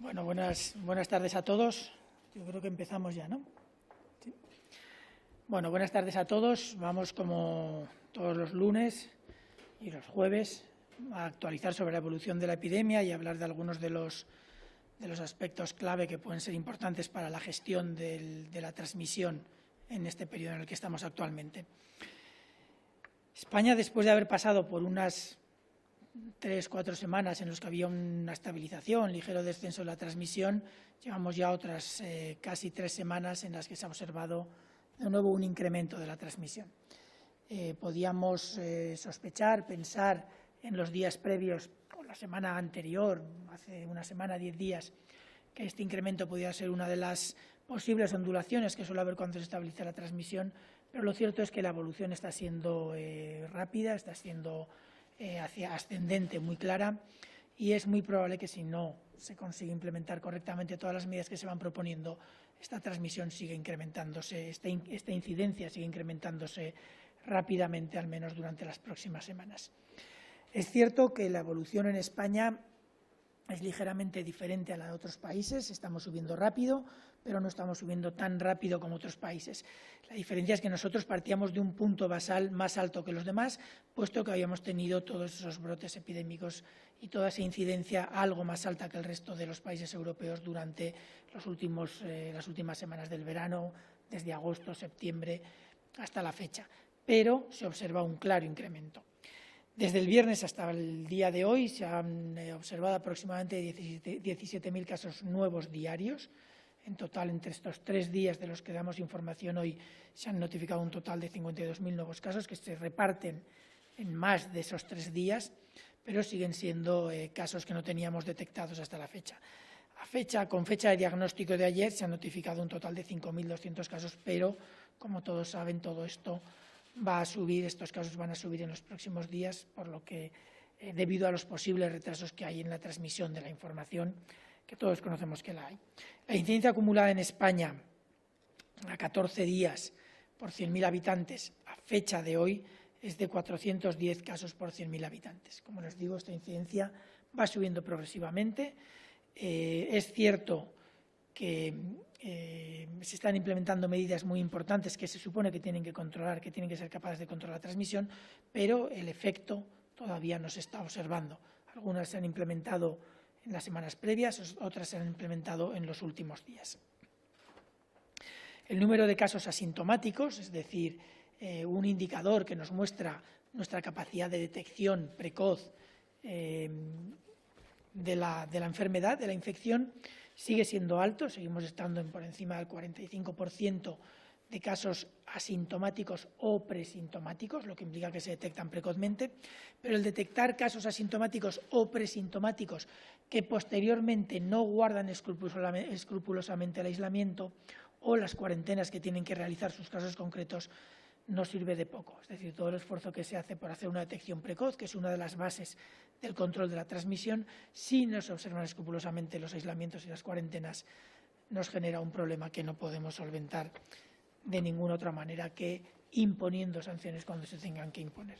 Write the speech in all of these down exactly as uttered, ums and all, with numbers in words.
Bueno, buenas, buenas tardes a todos. Yo creo que empezamos ya, ¿no? ¿Sí? Bueno, buenas tardes a todos. Vamos, como todos los lunes y los jueves, a actualizar sobre la evolución de la epidemia y hablar de algunos de los, de los aspectos clave que pueden ser importantes para la gestión del, de la transmisión en este periodo en el que estamos actualmente. España, después de haber pasado por unas tres, cuatro semanas en las que había una estabilización, ligero descenso de la transmisión, llevamos ya otras eh, casi tres semanas en las que se ha observado de nuevo un incremento de la transmisión. Eh, podíamos eh, sospechar, pensar en los días previos o la semana anterior, hace una semana, diez días, que este incremento podía ser una de las posibles ondulaciones que suele haber cuando se estabiliza la transmisión, pero lo cierto es que la evolución está siendo eh, rápida, está siendo Eh, hacia ascendente muy clara, y es muy probable que si no se consigue implementar correctamente todas las medidas que se van proponiendo, esta transmisión siga incrementándose, esta, in, esta incidencia sigue incrementándose rápidamente, al menos durante las próximas semanas. Es cierto que la evolución en España es ligeramente diferente a la de otros países, estamos subiendo rápido, pero no estamos subiendo tan rápido como otros países. La diferencia es que nosotros partíamos de un punto basal más alto que los demás, puesto que habíamos tenido todos esos brotes epidémicos y toda esa incidencia algo más alta que el resto de los países europeos durante los últimos, eh, las últimas semanas del verano, desde agosto, septiembre hasta la fecha. Pero se observa un claro incremento. Desde el viernes hasta el día de hoy se han observado aproximadamente diecisiete mil casos nuevos diarios. En total, entre estos tres días de los que damos información hoy, se han notificado un total de cincuenta y dos mil nuevos casos que se reparten en más de esos tres días, pero siguen siendo eh, casos que no teníamos detectados hasta la fecha. A fecha. Con fecha de diagnóstico de ayer se han notificado un total de cinco mil doscientos casos, pero, como todos saben, todo esto va a subir, estos casos van a subir en los próximos días, por lo que, eh, debido a los posibles retrasos que hay en la transmisión de la información, que todos conocemos que la hay. La incidencia acumulada en España a catorce días por cien mil habitantes a fecha de hoy es de cuatrocientos diez casos por cien mil habitantes. Como les digo, esta incidencia va subiendo progresivamente. Eh, es cierto que eh, se están implementando medidas muy importantes que se supone que tienen que controlar, que tienen que ser capaces de controlar la transmisión, pero el efecto todavía no se está observando. Algunas se han implementado en las semanas previas, otras se han implementado en los últimos días. El número de casos asintomáticos, es decir, eh, un indicador que nos muestra nuestra capacidad de detección precoz eh, de, la, de la enfermedad, de la infección, sigue siendo alto, seguimos estando en por encima del cuarenta y cinco por ciento de casos asintomáticos o presintomáticos, lo que implica que se detectan precozmente, pero el detectar casos asintomáticos o presintomáticos que posteriormente no guardan escrupulosamente el aislamiento o las cuarentenas que tienen que realizar sus casos concretos no sirve de poco. Es decir, todo el esfuerzo que se hace por hacer una detección precoz, que es una de las bases del control de la transmisión, si no se observan escrupulosamente los aislamientos y las cuarentenas, nos genera un problema que no podemos solventar de ninguna otra manera que imponiendo sanciones cuando se tengan que imponer.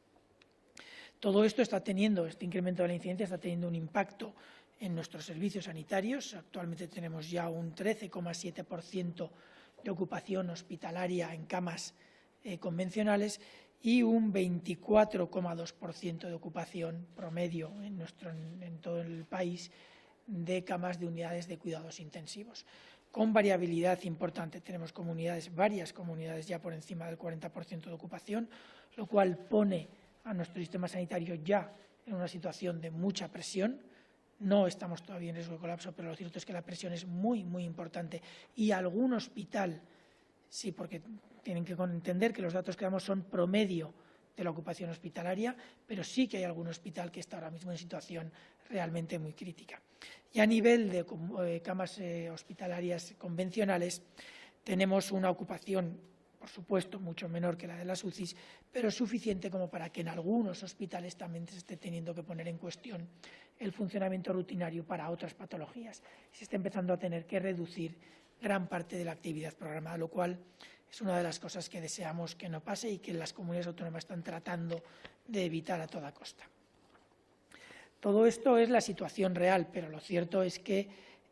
Todo esto está teniendo, este incremento de la incidencia está teniendo un impacto en nuestros servicios sanitarios. Actualmente tenemos ya un trece coma siete por ciento de ocupación hospitalaria en camas eh, convencionales y un veinticuatro coma dos por ciento de ocupación promedio en, nuestro, en, en todo el país de camas de unidades de cuidados intensivos, con variabilidad importante. Tenemos comunidades, varias comunidades ya por encima del cuarenta por ciento de ocupación, lo cual pone a nuestro sistema sanitario ya en una situación de mucha presión. No estamos todavía en riesgo de colapso, pero lo cierto es que la presión es muy, muy importante y algún hospital, sí, porque tienen que entender que los datos que damos son promedio de la ocupación hospitalaria, pero sí que hay algún hospital que está ahora mismo en situación realmente muy crítica. Y a nivel de eh, camas eh, hospitalarias convencionales, tenemos una ocupación, por supuesto, mucho menor que la de las U C Is, pero suficiente como para que en algunos hospitales también se esté teniendo que poner en cuestión el funcionamiento rutinario para otras patologías. Se está empezando a tener que reducir gran parte de la actividad programada, lo cual es una de las cosas que deseamos que no pase y que las comunidades autónomas están tratando de evitar a toda costa. Todo esto es la situación real, pero lo cierto es que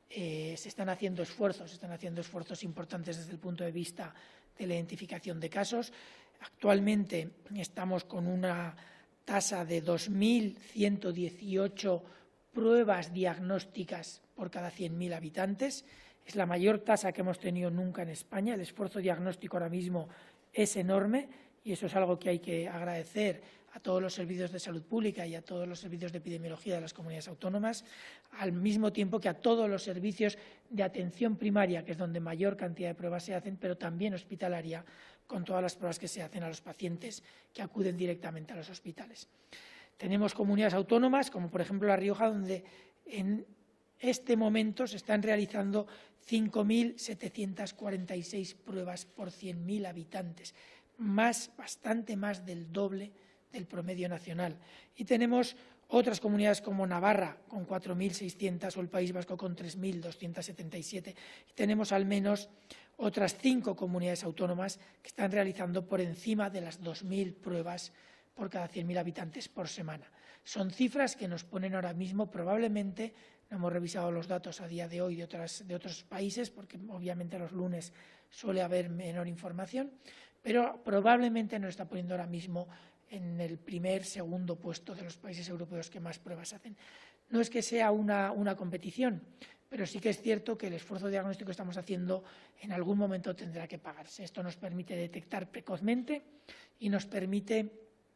eh, se están haciendo esfuerzos, se están haciendo esfuerzos importantes desde el punto de vista de la identificación de casos. Actualmente estamos con una tasa de dos mil ciento dieciocho pruebas diagnósticas por cada cien mil habitantes. Es la mayor tasa que hemos tenido nunca en España. El esfuerzo diagnóstico ahora mismo es enorme y eso es algo que hay que agradecer a todos los servicios de salud pública y a todos los servicios de epidemiología de las comunidades autónomas, al mismo tiempo que a todos los servicios de atención primaria, que es donde mayor cantidad de pruebas se hacen, pero también hospitalaria, con todas las pruebas que se hacen a los pacientes que acuden directamente a los hospitales. Tenemos comunidades autónomas, como por ejemplo La Rioja, donde en este momento se están realizando cinco mil setecientas cuarenta y seis pruebas por cien mil habitantes, más, bastante más del doble del promedio nacional. Y tenemos otras comunidades como Navarra, con cuatro mil seiscientas, o el País Vasco, con tres mil doscientas setenta y siete. Y tenemos al menos otras cinco comunidades autónomas que están realizando por encima de las dos mil pruebas por cada cien mil habitantes por semana. Son cifras que nos ponen ahora mismo probablemente, no hemos revisado los datos a día de hoy de, otras, de otros países, porque obviamente los lunes suele haber menor información, pero probablemente nos está poniendo ahora mismo en el primer, segundo puesto de los países europeos que más pruebas hacen. No es que sea una, una competición, pero sí que es cierto que el esfuerzo diagnóstico que estamos haciendo en algún momento tendrá que pagarse. Esto nos permite detectar precozmente y nos permite,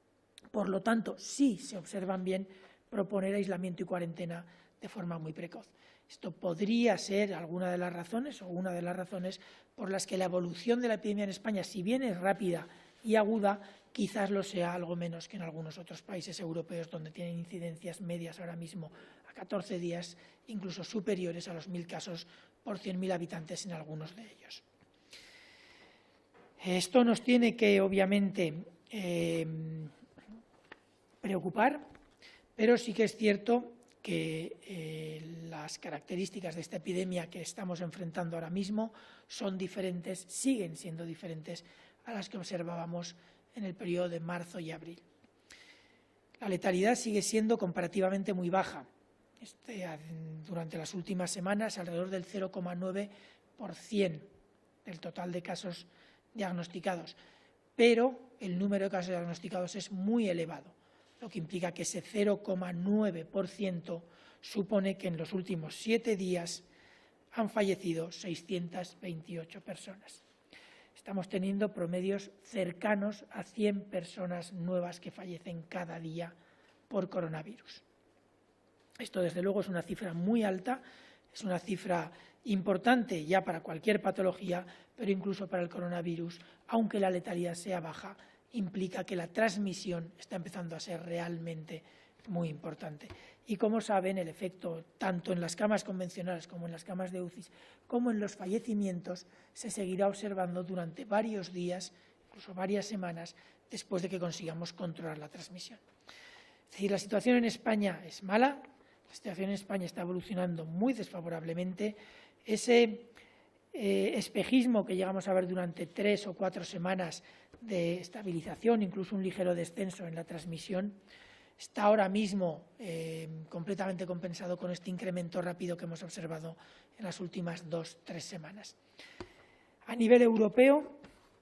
por lo tanto, si se observan bien, proponer aislamiento y cuarentena de forma muy precoz. Esto podría ser alguna de las razones o una de las razones por las que la evolución de la epidemia en España, si bien es rápida y aguda, quizás lo sea algo menos que en algunos otros países europeos donde tienen incidencias medias ahora mismo a catorce días, incluso superiores a los mil casos por cien mil habitantes en algunos de ellos. Esto nos tiene que, obviamente, eh, preocupar, pero sí que es cierto que eh, las características de esta epidemia que estamos enfrentando ahora mismo son diferentes, siguen siendo diferentes a las que observábamos en el periodo de marzo y abril. La letalidad sigue siendo comparativamente muy baja. Este, durante las últimas semanas, alrededor del cero coma nueve por ciento del total de casos diagnosticados, pero el número de casos diagnosticados es muy elevado, lo que implica que ese cero coma nueve por ciento supone que en los últimos siete días han fallecido seiscientas veintiocho personas. Estamos teniendo promedios cercanos a cien personas nuevas que fallecen cada día por coronavirus. Esto, desde luego, es una cifra muy alta, es una cifra importante ya para cualquier patología, pero incluso para el coronavirus, aunque la letalidad sea baja, implica que la transmisión está empezando a ser realmente muy importante. Y como saben, el efecto tanto en las camas convencionales como en las camas de U C I como en los fallecimientos se seguirá observando durante varios días, incluso varias semanas, después de que consigamos controlar la transmisión. Es decir, la situación en España es mala, la situación en España está evolucionando muy desfavorablemente. Ese eh, espejismo que llegamos a ver durante tres o cuatro semanas de estabilización, incluso un ligero descenso en la transmisión, está ahora mismo eh, completamente compensado con este incremento rápido que hemos observado en las últimas dos o tres semanas. A nivel europeo,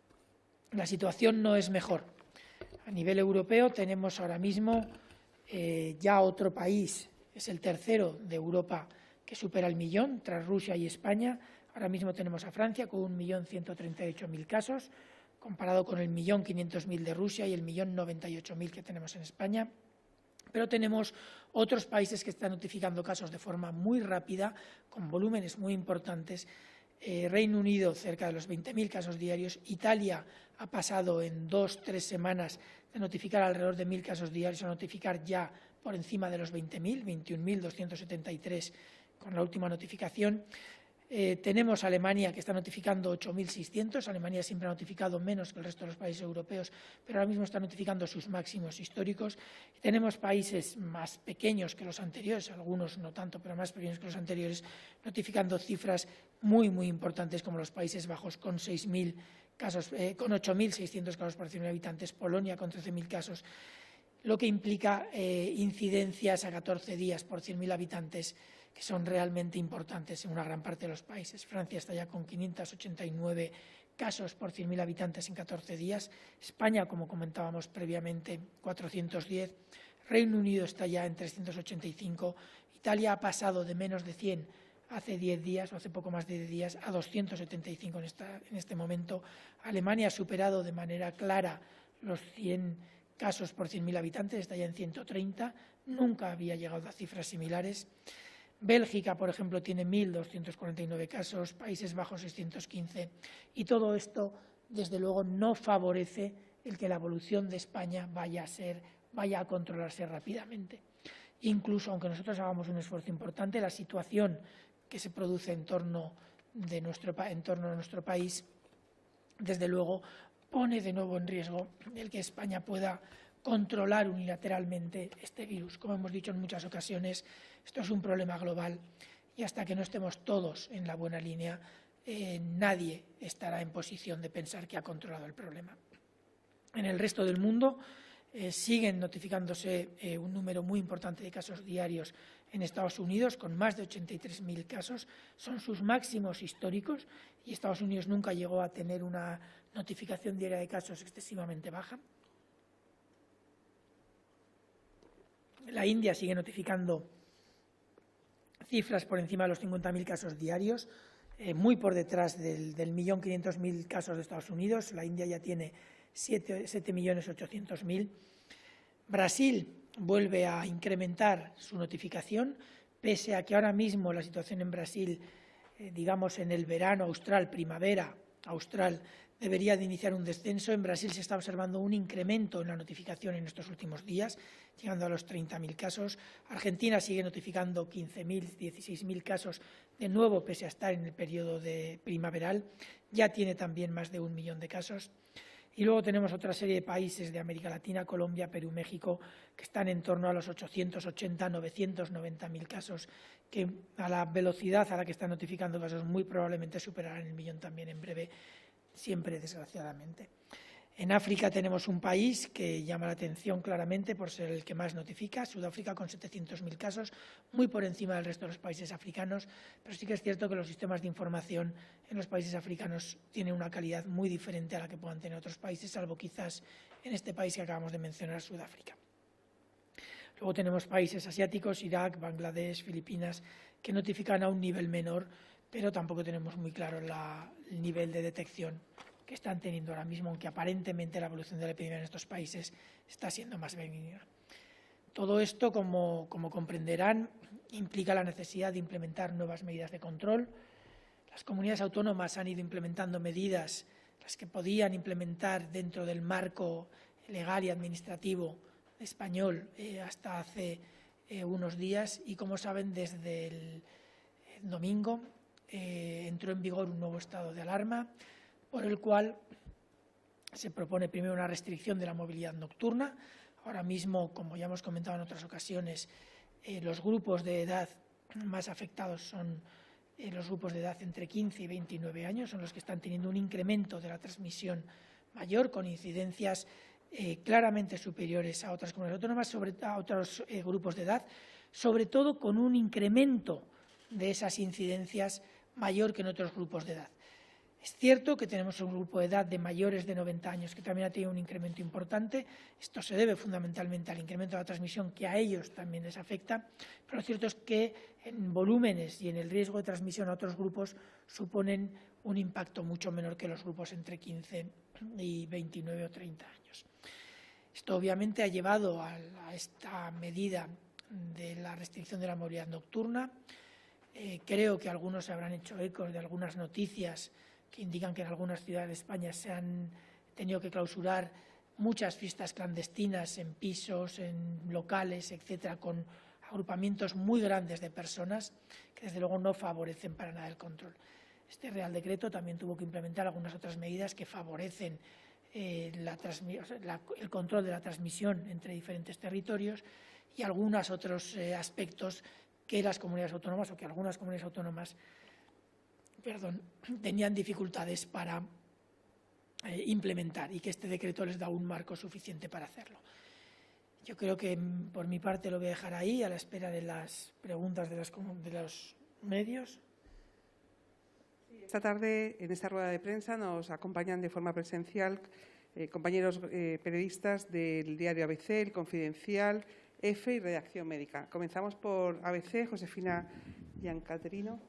la situación no es mejor. A nivel europeo tenemos ahora mismo eh, ya otro país, es el tercero de Europa que supera el millón, tras Rusia y España. Ahora mismo tenemos a Francia con un millón ciento treinta y ocho mil casos, comparado con el millón quinientos mil de Rusia y el millón noventa y ocho mil que tenemos en España. Pero tenemos otros países que están notificando casos de forma muy rápida, con volúmenes muy importantes. Eh, Reino Unido, cerca de los veinte mil casos diarios. Italia ha pasado en dos o tres semanas de notificar alrededor de mil casos diarios a notificar ya por encima de los veinte mil, veintiún mil doscientos setenta y tres con la última notificación. Eh, tenemos a Alemania, que está notificando ocho mil seiscientos. Alemania siempre ha notificado menos que el resto de los países europeos, pero ahora mismo está notificando sus máximos históricos. Y tenemos países más pequeños que los anteriores, algunos no tanto, pero más pequeños que los anteriores, notificando cifras muy, muy importantes, como los Países Bajos, con seis mil casos, eh, con ocho mil seiscientos casos por cien mil habitantes, Polonia con trece mil casos, lo que implica eh, incidencias a catorce días por cien mil habitantes que son realmente importantes en una gran parte de los países. Francia está ya con quinientos ochenta y nueve casos por cien mil habitantes en catorce días. España, como comentábamos previamente, cuatrocientos diez. Reino Unido está ya en trescientos ochenta y cinco. Italia ha pasado de menos de cien hace diez días, o hace poco más de diez días, a doscientos setenta y cinco en, esta, en este momento. Alemania ha superado de manera clara los cien casos por cien mil habitantes, está ya en ciento treinta. Nunca había llegado a cifras similares. Bélgica, por ejemplo, tiene mil doscientos cuarenta y nueve casos, Países Bajos seiscientos quince, y todo esto, desde luego, no favorece el que la evolución de España vaya a, ser, vaya a controlarse rápidamente. Incluso, aunque nosotros hagamos un esfuerzo importante, la situación que se produce en torno, de nuestro, en torno a nuestro país, desde luego, pone de nuevo en riesgo el que España pueda controlar unilateralmente este virus. Como hemos dicho en muchas ocasiones, esto es un problema global y hasta que no estemos todos en la buena línea, eh, nadie estará en posición de pensar que ha controlado el problema. En el resto del mundo eh, siguen notificándose eh, un número muy importante de casos diarios en Estados Unidos, con más de ochenta y tres mil casos. Son sus máximos históricos y Estados Unidos nunca llegó a tener una notificación diaria de casos excesivamente baja. La India sigue notificando cifras por encima de los cincuenta mil casos diarios, eh, muy por detrás del, del millón quinientos mil casos de Estados Unidos. La India ya tiene siete millones ochocientos mil. Brasil vuelve a incrementar su notificación, pese a que ahora mismo la situación en Brasil, eh, digamos en el verano austral, primavera austral, debería de iniciar un descenso. En Brasil se está observando un incremento en la notificación en estos últimos días, llegando a los treinta mil casos. Argentina sigue notificando quince mil, dieciséis mil casos, de nuevo pese a estar en el periodo de primaveral. Ya tiene también más de un millón de casos. Y luego tenemos otra serie de países de América Latina, Colombia, Perú, México, que están en torno a los ochocientos ochenta, novecientos noventa mil casos, que a la velocidad a la que están notificando casos muy probablemente superarán el millón también en breve, siempre desgraciadamente. En África tenemos un país que llama la atención claramente por ser el que más notifica, Sudáfrica, con setecientos mil casos, muy por encima del resto de los países africanos, pero sí que es cierto que los sistemas de información en los países africanos tienen una calidad muy diferente a la que puedan tener otros países, salvo quizás en este país que acabamos de mencionar, Sudáfrica. Luego tenemos países asiáticos, Irak, Bangladesh, Filipinas, que notifican a un nivel menor, pero tampoco tenemos muy claro la, el nivel de detección que están teniendo ahora mismo, aunque aparentemente la evolución de la epidemia en estos países está siendo más benigna. Todo esto, como, como comprenderán, implica la necesidad de implementar nuevas medidas de control. Las comunidades autónomas han ido implementando medidas, las que podían implementar dentro del marco legal y administrativo español eh, hasta hace eh, unos días, y como saben, desde el domingo eh, entró en vigor un nuevo estado de alarma, por el cual se propone primero una restricción de la movilidad nocturna. Ahora mismo, como ya hemos comentado en otras ocasiones, eh, los grupos de edad más afectados son eh, los grupos de edad entre quince y veintinueve años, son los que están teniendo un incremento de la transmisión mayor, con incidencias eh, claramente superiores a otras comunidades autónomas, sobre, a otros eh, grupos de edad, sobre todo con un incremento de esas incidencias mayor que en otros grupos de edad. Es cierto que tenemos un grupo de edad de mayores de noventa años que también ha tenido un incremento importante. Esto se debe fundamentalmente al incremento de la transmisión, que a ellos también les afecta, pero lo cierto es que en volúmenes y en el riesgo de transmisión a otros grupos suponen un impacto mucho menor que los grupos entre quince y veintinueve o treinta años. Esto obviamente ha llevado a esta medida de la restricción de la movilidad nocturna. Eh, creo que algunos se habrán hecho eco de algunas noticias que indican que en algunas ciudades de España se han tenido que clausurar muchas fiestas clandestinas en pisos, en locales, etcétera, con agrupamientos muy grandes de personas que desde luego no favorecen para nada el control. Este Real Decreto también tuvo que implementar algunas otras medidas que favorecen eh, la la, el control de la transmisión entre diferentes territorios y algunos otros eh, aspectos que las comunidades autónomas o que algunas comunidades autónomas perdón, tenían dificultades para eh, implementar, y que este decreto les da un marco suficiente para hacerlo. Yo creo que por mi parte lo voy a dejar ahí, a la espera de las preguntas de, las, de los medios. Esta tarde, en esta rueda de prensa, nos acompañan de forma presencial eh, compañeros eh, periodistas del diario A B C, El Confidencial, EFE y Redacción Médica. Comenzamos por A B C, Josefina Giancaterino.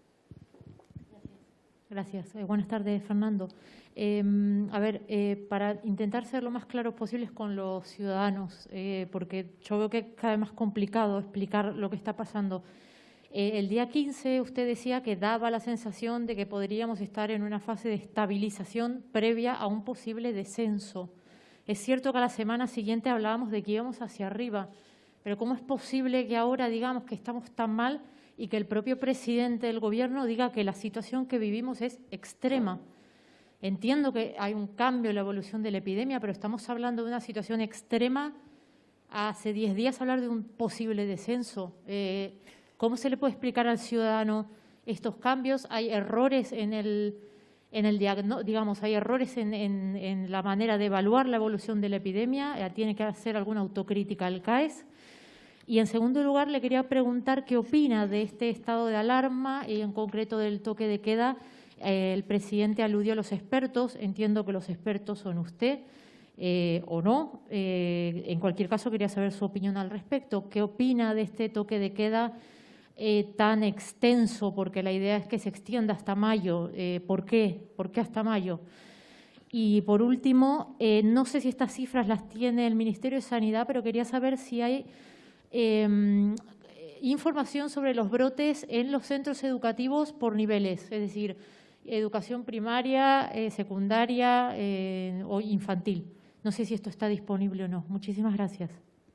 Gracias. Eh, buenas tardes, Fernando. Eh, a ver, eh, para intentar ser lo más claros posibles con los ciudadanos, eh, porque yo veo que es cada vez más complicado explicar lo que está pasando. Eh, el día quince usted decía que daba la sensación de que podríamos estar en una fase de estabilización previa a un posible descenso. Es cierto que a la semana siguiente hablábamos de que íbamos hacia arriba, pero ¿cómo es posible que ahora digamos que estamos tan mal y que el propio presidente del Gobierno diga que la situación que vivimos es extrema? Entiendo que hay un cambio en la evolución de la epidemia, pero estamos hablando de una situación extrema. Hace diez días hablar de un posible descenso. Eh, ¿Cómo se le puede explicar al ciudadano estos cambios? Hay errores en el, en el diagnóstico, digamos, hay errores en, en, en la manera de evaluar la evolución de la epidemia. Eh, tiene que hacer alguna autocrítica al CAES. Y, en segundo lugar, le quería preguntar qué opina de este estado de alarma y, en concreto, del toque de queda. Eh, el presidente aludió a los expertos. Entiendo que los expertos son usted eh, o no. Eh, en cualquier caso, quería saber su opinión al respecto. ¿Qué opina de este toque de queda eh, tan extenso? Porque la idea es que se extienda hasta mayo. Eh, ¿Por qué? ¿Por qué hasta mayo? Y, por último, eh, no sé si estas cifras las tiene el Ministerio de Sanidad, pero quería saber si hay Eh, información sobre los brotes en los centros educativos por niveles, es decir, educación primaria, eh, secundaria eh, o infantil. No sé si esto está disponible o no. Muchísimas gracias.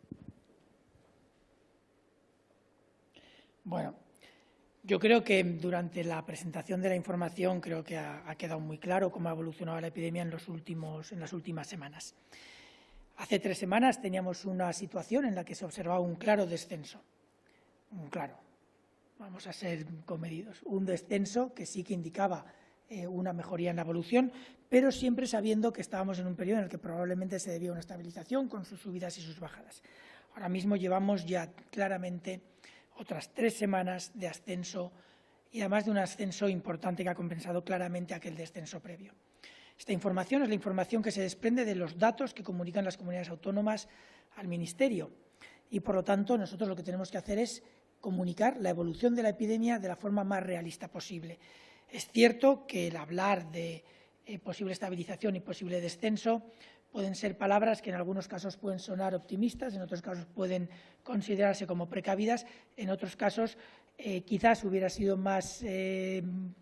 Bueno, yo creo que durante la presentación de la información creo que ha, ha quedado muy claro cómo ha evolucionado la epidemia en, los últimos, en las últimas semanas. Hace tres semanas teníamos una situación en la que se observaba un claro descenso, un claro, vamos a ser comedidos, un descenso que sí que indicaba eh, una mejoría en la evolución, pero siempre sabiendo que estábamos en un periodo en el que probablemente se debía a una estabilización con sus subidas y sus bajadas. Ahora mismo llevamos ya claramente otras tres semanas de ascenso y además de un ascenso importante que ha compensado claramente aquel descenso previo. Esta información es la información que se desprende de los datos que comunican las comunidades autónomas al Ministerio y, por lo tanto, nosotros lo que tenemos que hacer es comunicar la evolución de la epidemia de la forma más realista posible. Es cierto que el hablar de eh, posible estabilización y posible descenso pueden ser palabras que en algunos casos pueden sonar optimistas, en otros casos pueden considerarse como precavidas, en otros casos eh, quizás hubiera sido más Eh,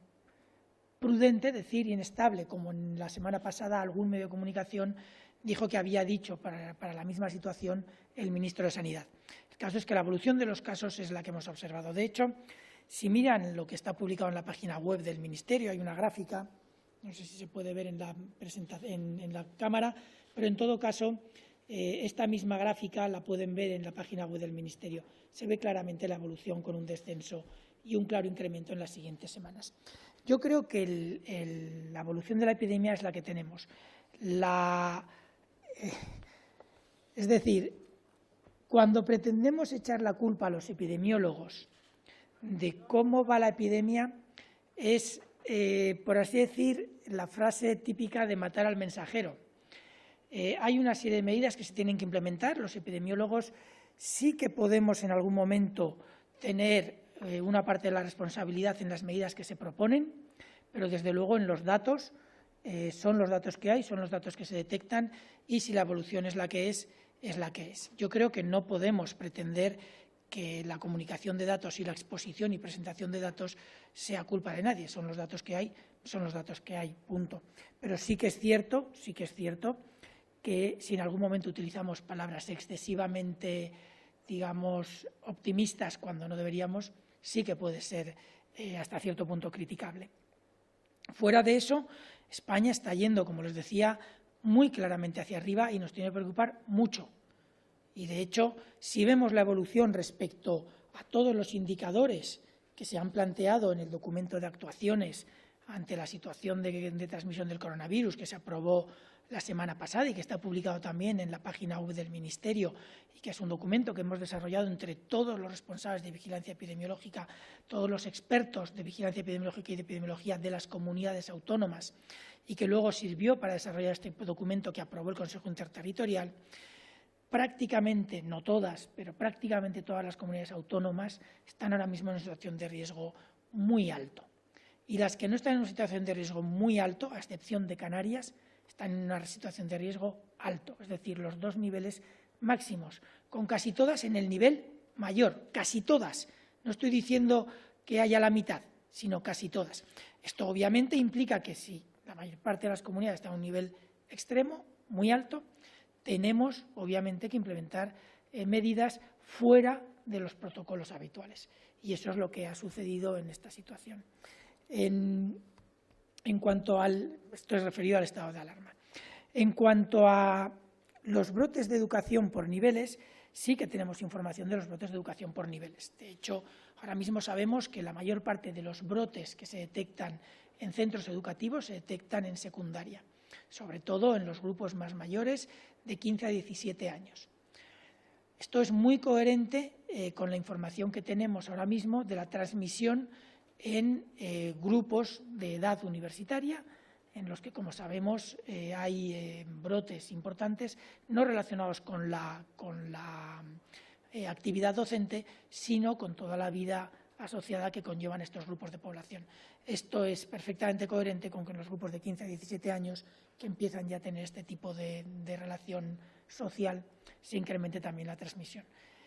prudente decir inestable, como en la semana pasada algún medio de comunicación dijo que había dicho para, para la misma situación el ministro de Sanidad. El caso es que la evolución de los casos es la que hemos observado. De hecho, si miran lo que está publicado en la página web del Ministerio, hay una gráfica, no sé si se puede ver en la, en, en la cámara, pero en todo caso, eh, esta misma gráfica la pueden ver en la página web del Ministerio. Se ve claramente la evolución con un descenso y un claro incremento en las siguientes semanas. Yo creo que el, el, la evolución de la epidemia es la que tenemos. La, eh, es decir, cuando pretendemos echar la culpa a los epidemiólogos de cómo va la epidemia, es, eh, por así decir, la frase típica de matar al mensajero. Eh, hay una serie de medidas que se tienen que implementar. Los epidemiólogos sí que podemos en algún momento tener una parte de la responsabilidad en las medidas que se proponen, pero desde luego en los datos eh, son los datos que hay, son los datos que se detectan y si la evolución es la que es, es la que es. Yo creo que no podemos pretender que la comunicación de datos y la exposición y presentación de datos sea culpa de nadie. Son los datos que hay, son los datos que hay, punto. Pero sí que es cierto, sí que es cierto que si en algún momento utilizamos palabras excesivamente, digamos, optimistas cuando no deberíamos, sí que puede ser eh, hasta cierto punto criticable. Fuera de eso, España está yendo, como les decía, muy claramente hacia arriba y nos tiene que preocupar mucho. Y, de hecho, si vemos la evolución respecto a todos los indicadores que se han planteado en el documento de actuaciones ante la situación de, de transmisión del coronavirus que se aprobó la semana pasada y que está publicado también en la página web del Ministerio y que es un documento que hemos desarrollado entre todos los responsables de vigilancia epidemiológica, todos los expertos de vigilancia epidemiológica y de epidemiología de las comunidades autónomas y que luego sirvió para desarrollar este documento que aprobó el Consejo Interterritorial. Prácticamente, no todas, pero prácticamente todas las comunidades autónomas están ahora mismo en una situación de riesgo muy alto. Y las que no están en una situación de riesgo muy alto, a excepción de Canarias, están en una situación de riesgo alto, es decir, los dos niveles máximos, con casi todas en el nivel mayor, casi todas. No estoy diciendo que haya la mitad, sino casi todas. Esto obviamente implica que si la mayor parte de las comunidades están a un nivel extremo, muy alto, tenemos obviamente que implementar eh, medidas fuera de los protocolos habituales. Y eso es lo que ha sucedido en esta situación. En, en cuanto al, esto es referido al estado de alarma. En cuanto a los brotes de educación por niveles, sí que tenemos información de los brotes de educación por niveles. De hecho, ahora mismo sabemos que la mayor parte de los brotes que se detectan en centros educativos se detectan en secundaria, sobre todo en los grupos más mayores de quince a diecisiete años. Esto es muy coherente eh, con la información que tenemos ahora mismo de la transmisión en eh, grupos de edad universitaria, en los que, como sabemos, eh, hay eh, brotes importantes no relacionados con la, con la eh, actividad docente, sino con toda la vida asociada que conllevan estos grupos de población. Esto es perfectamente coherente con que en los grupos de quince a diecisiete años, que empiezan ya a tener este tipo de, de relación social, se incremente también la transmisión.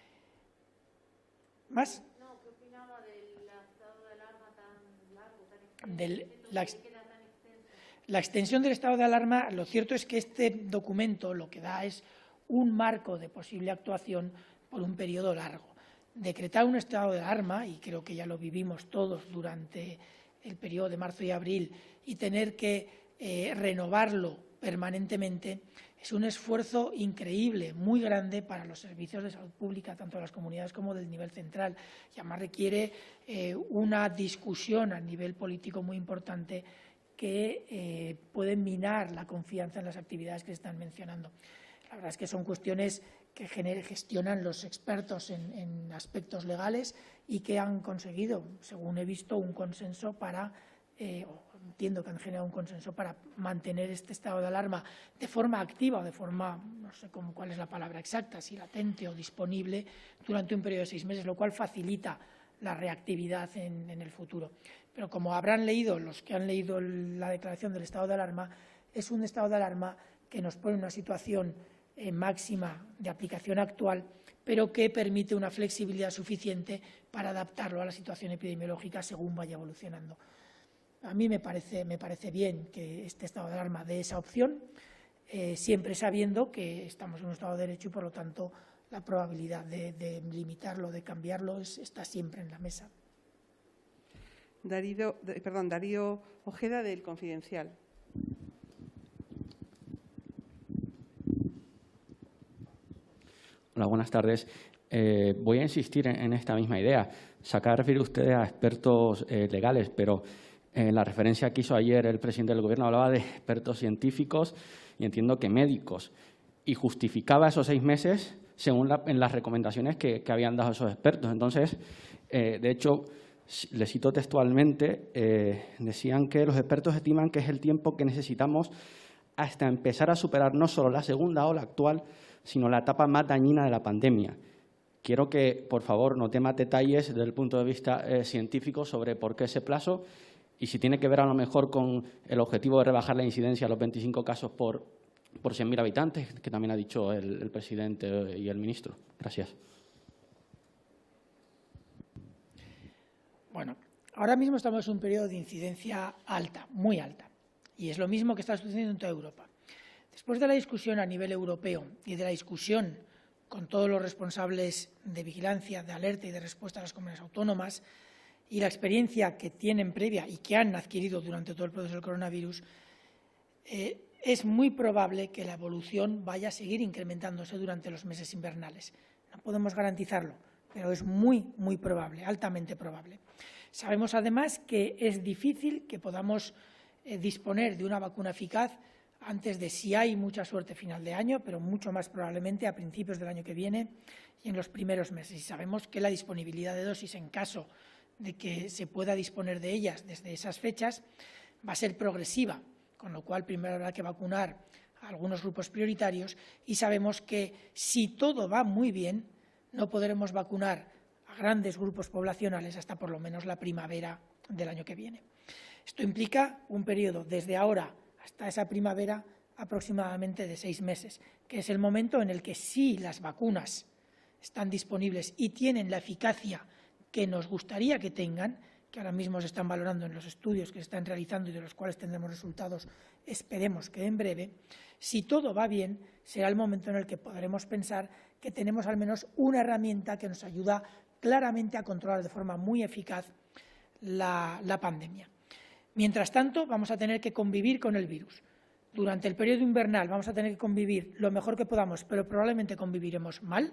¿Más? No, ¿qué opinaba del estado de alarma tan largo, tan extenso? Del, la, ex, ¿Qué queda tan extenso? La extensión del estado de alarma, lo cierto es que este documento lo que da es un marco de posible actuación por un periodo largo. Decretar un estado de alarma, y creo que ya lo vivimos todos durante el periodo de marzo y abril, y tener que eh, renovarlo permanentemente, es un esfuerzo increíble, muy grande para los servicios de salud pública, tanto de las comunidades como del nivel central. Y además requiere eh, una discusión a nivel político muy importante que eh, puede minar la confianza en las actividades que se están mencionando. La verdad es que son cuestiones que gestionan los expertos en, en aspectos legales y que han conseguido, según he visto, un consenso para, eh, entiendo que han generado un consenso para mantener este estado de alarma de forma activa o de forma, no sé cómo, cuál es la palabra exacta, si latente o disponible, durante un periodo de seis meses, lo cual facilita la reactividad en, en el futuro. Pero como habrán leído los que han leído la declaración del estado de alarma, es un estado de alarma que nos pone en una situación eh, máxima de aplicación actual, pero que permite una flexibilidad suficiente para adaptarlo a la situación epidemiológica según vaya evolucionando. A mí me parece, me parece bien que este estado de alarma dé esa opción, eh, siempre sabiendo que estamos en un estado de derecho y, por lo tanto, la probabilidad de, de limitarlo, de cambiarlo, es, está siempre en la mesa. Darío, perdón, Darío Ojeda, del Confidencial. Hola, buenas tardes. Eh, voy a insistir en, en esta misma idea. Se acaba de referir usted a expertos eh, legales, pero en eh, la referencia que hizo ayer el presidente del Gobierno hablaba de expertos científicos y entiendo que médicos, y justificaba esos seis meses según la, en las recomendaciones que, que habían dado esos expertos. Entonces, eh, de hecho, le cito textualmente, eh, decían que los expertos estiman que es el tiempo que necesitamos hasta empezar a superar no solo la segunda ola actual, sino la etapa más dañina de la pandemia. Quiero que, por favor, nos dé más detalles desde el punto de vista eh, científico sobre por qué ese plazo y si tiene que ver a lo mejor con el objetivo de rebajar la incidencia a los veinticinco casos por, por cien mil habitantes, que también ha dicho el, el presidente y el ministro. Gracias. Bueno, ahora mismo estamos en un periodo de incidencia alta, muy alta, y es lo mismo que está sucediendo en toda Europa. Después de la discusión a nivel europeo y de la discusión con todos los responsables de vigilancia, de alerta y de respuesta a las comunidades autónomas y la experiencia que tienen previa y que han adquirido durante todo el proceso del coronavirus, eh, es muy probable que la evolución vaya a seguir incrementándose durante los meses invernales. No podemos garantizarlo, pero es muy, muy probable, altamente probable. Sabemos además que es difícil que podamos eh, disponer de una vacuna eficaz antes de, si hay mucha suerte, final de año, pero mucho más probablemente a principios del año que viene y en los primeros meses. Y sabemos que la disponibilidad de dosis, en caso de que se pueda disponer de ellas desde esas fechas, va a ser progresiva, con lo cual primero habrá que vacunar a algunos grupos prioritarios y sabemos que si todo va muy bien no podremos vacunar a grandes grupos poblacionales hasta por lo menos la primavera del año que viene. Esto implica un periodo desde ahora hasta esa primavera aproximadamente de seis meses, que es el momento en el que si las vacunas están disponibles y tienen la eficacia que nos gustaría que tengan, que ahora mismo se están valorando en los estudios que se están realizando y de los cuales tendremos resultados, esperemos que en breve, si todo va bien, será el momento en el que podremos pensar que tenemos al menos una herramienta que nos ayuda claramente a controlar de forma muy eficaz la, la pandemia. Mientras tanto, vamos a tener que convivir con el virus. Durante el periodo invernal vamos a tener que convivir lo mejor que podamos, pero probablemente conviviremos mal.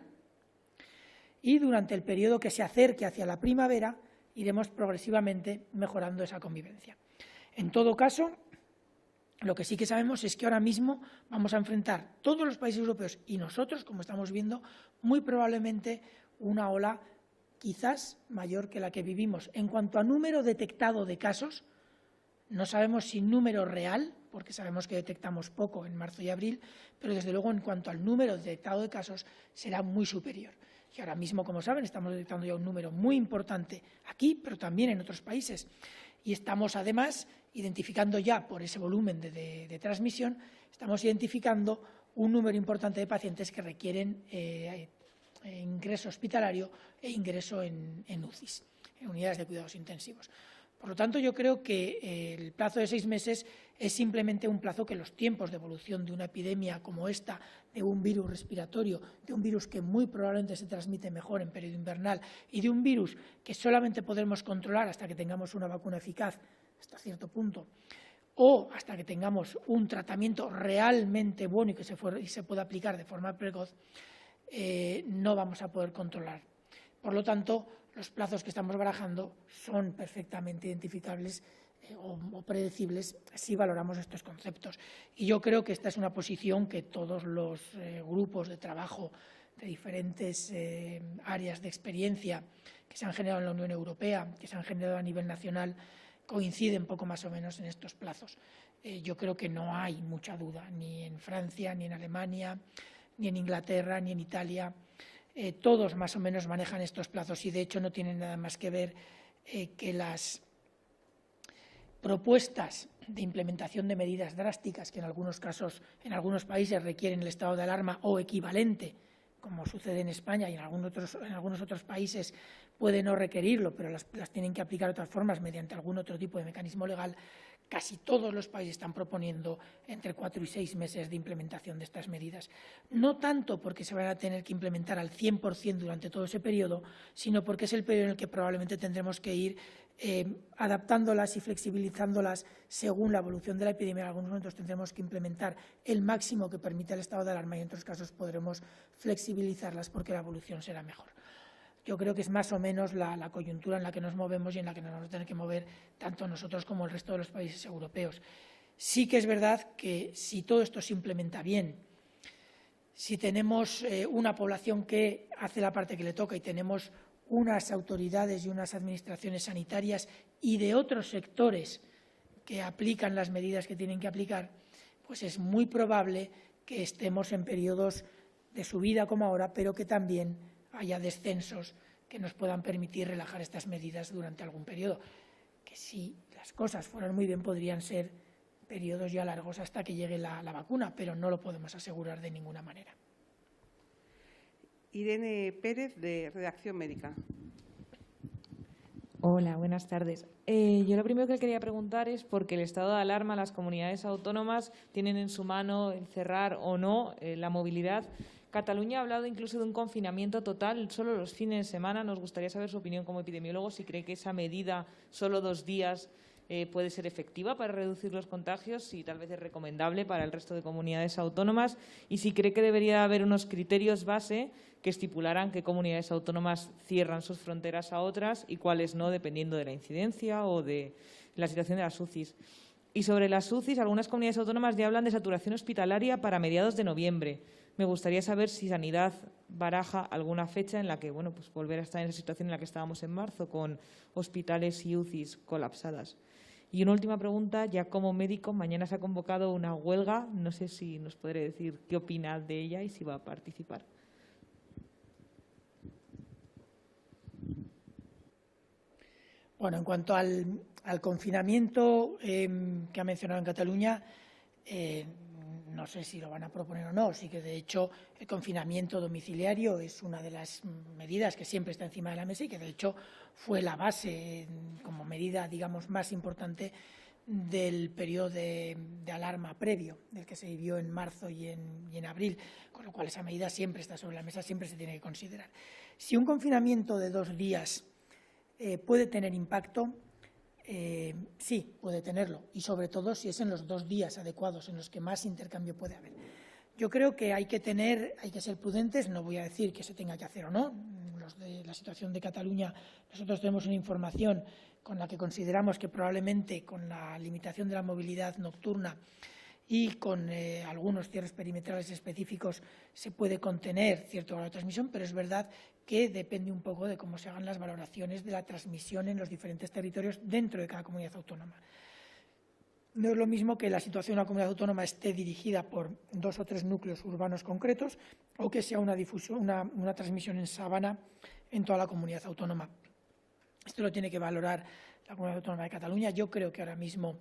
Y durante el periodo que se acerque hacia la primavera, iremos progresivamente mejorando esa convivencia. En todo caso, lo que sí que sabemos es que ahora mismo vamos a enfrentar todos los países europeos y nosotros, como estamos viendo, muy probablemente una ola quizás mayor que la que vivimos. En cuanto a número detectado de casos, no sabemos si número real, porque sabemos que detectamos poco en marzo y abril, pero desde luego en cuanto al número detectado de casos será muy superior. Y ahora mismo, como saben, estamos detectando ya un número muy importante aquí, pero también en otros países. Y estamos, además, identificando ya, por ese volumen de, de, de transmisión, estamos identificando un número importante de pacientes que requieren eh, ingreso hospitalario e ingreso en, en U C Is, en unidades de cuidados intensivos. Por lo tanto, yo creo que el plazo de seis meses es simplemente un plazo que los tiempos de evolución de una epidemia como esta, de un virus respiratorio, de un virus que muy probablemente se transmite mejor en periodo invernal y de un virus que solamente podremos controlar hasta que tengamos una vacuna eficaz, hasta cierto punto, o hasta que tengamos un tratamiento realmente bueno y que se, y se pueda aplicar de forma precoz, eh, no vamos a poder controlar. Por lo tanto, los plazos que estamos barajando son perfectamente identificables eh, o, o predecibles si valoramos estos conceptos. Y yo creo que esta es una posición que todos los eh, grupos de trabajo de diferentes eh, áreas de experiencia que se han generado en la Unión Europea, que se han generado a nivel nacional, coinciden poco más o menos en estos plazos. Eh, yo creo que no hay mucha duda, ni en Francia, ni en Alemania, ni en Inglaterra, ni en Italia. Eh, todos más o menos manejan estos plazos y, de hecho, no tienen nada más que ver eh, que las propuestas de implementación de medidas drásticas que en algunos casos, en algunos países requieren el estado de alarma o equivalente, como sucede en España y en algunos otros, en algunos otros países puede no requerirlo, pero las, las tienen que aplicar de otras formas mediante algún otro tipo de mecanismo legal. Casi todos los países están proponiendo entre cuatro y seis meses de implementación de estas medidas. No tanto porque se van a tener que implementar al cien por cien durante todo ese periodo, sino porque es el periodo en el que probablemente tendremos que ir eh, adaptándolas y flexibilizándolas según la evolución de la epidemia. En algunos momentos tendremos que implementar el máximo que permite el estado de alarma y en otros casos podremos flexibilizarlas porque la evolución será mejor. Yo creo que es más o menos la, la coyuntura en la que nos movemos y en la que nos vamos a tener que mover tanto nosotros como el resto de los países europeos. Sí que es verdad que si todo esto se implementa bien, si tenemos eh, una población que hace la parte que le toca y tenemos unas autoridades y unas administraciones sanitarias y de otros sectores que aplican las medidas que tienen que aplicar, pues es muy probable que estemos en periodos de subida como ahora, pero que también haya descensos que nos puedan permitir relajar estas medidas durante algún periodo, que si las cosas fueran muy bien podrían ser periodos ya largos hasta que llegue la, la vacuna, pero no lo podemos asegurar de ninguna manera. Irene Pérez, de Redacción Médica. Hola, buenas tardes. Eh, yo lo primero que quería preguntar es porque el estado de alarma, las comunidades autónomas tienen en su mano el cerrar o no eh, la movilidad. Cataluña ha hablado incluso de un confinamiento total solo los fines de semana. Nos gustaría saber su opinión como epidemiólogo, si cree que esa medida, solo dos días, eh, puede ser efectiva para reducir los contagios, si tal vez es recomendable para el resto de comunidades autónomas y si cree que debería haber unos criterios base que estipularan qué comunidades autónomas cierran sus fronteras a otras y cuáles no, dependiendo de la incidencia o de la situación de las U C Is. Y sobre las U C Is, algunas comunidades autónomas ya hablan de saturación hospitalaria para mediados de noviembre. Me gustaría saber si Sanidad baraja alguna fecha en la que, bueno, pues volver a estar en esa situación en la que estábamos en marzo, con hospitales y U C Is colapsadas. Y una última pregunta, ya como médico, mañana se ha convocado una huelga. No sé si nos podré decir qué opina de ella y si va a participar. Bueno, en cuanto al, al confinamiento eh, que ha mencionado en Cataluña, eh, no sé si lo van a proponer o no. Sí que, de hecho, el confinamiento domiciliario es una de las medidas que siempre está encima de la mesa y que, de hecho, fue la base como medida, digamos, más importante del periodo de, de alarma previo, del que se vivió en marzo y en, y en abril, con lo cual esa medida siempre está sobre la mesa, siempre se tiene que considerar. Si un confinamiento de dos días eh, puede tener impacto, Eh, sí, puede tenerlo, y sobre todo si es en los dos días adecuados en los que más intercambio puede haber. Yo creo que hay que tener, hay que ser prudentes. No voy a decir que se tenga que hacer o no. Los de la situación de Cataluña, nosotros tenemos una información con la que consideramos que probablemente con la limitación de la movilidad nocturna y con eh, algunos cierres perimetrales específicos se puede contener cierto grado de transmisión, pero es verdad que depende un poco de cómo se hagan las valoraciones de la transmisión en los diferentes territorios dentro de cada comunidad autónoma. No es lo mismo que la situación de una comunidad autónoma esté dirigida por dos o tres núcleos urbanos concretos o que sea una, difusión, una, una transmisión en sabana en toda la comunidad autónoma. Esto lo tiene que valorar la comunidad autónoma de Cataluña. Yo creo que ahora mismo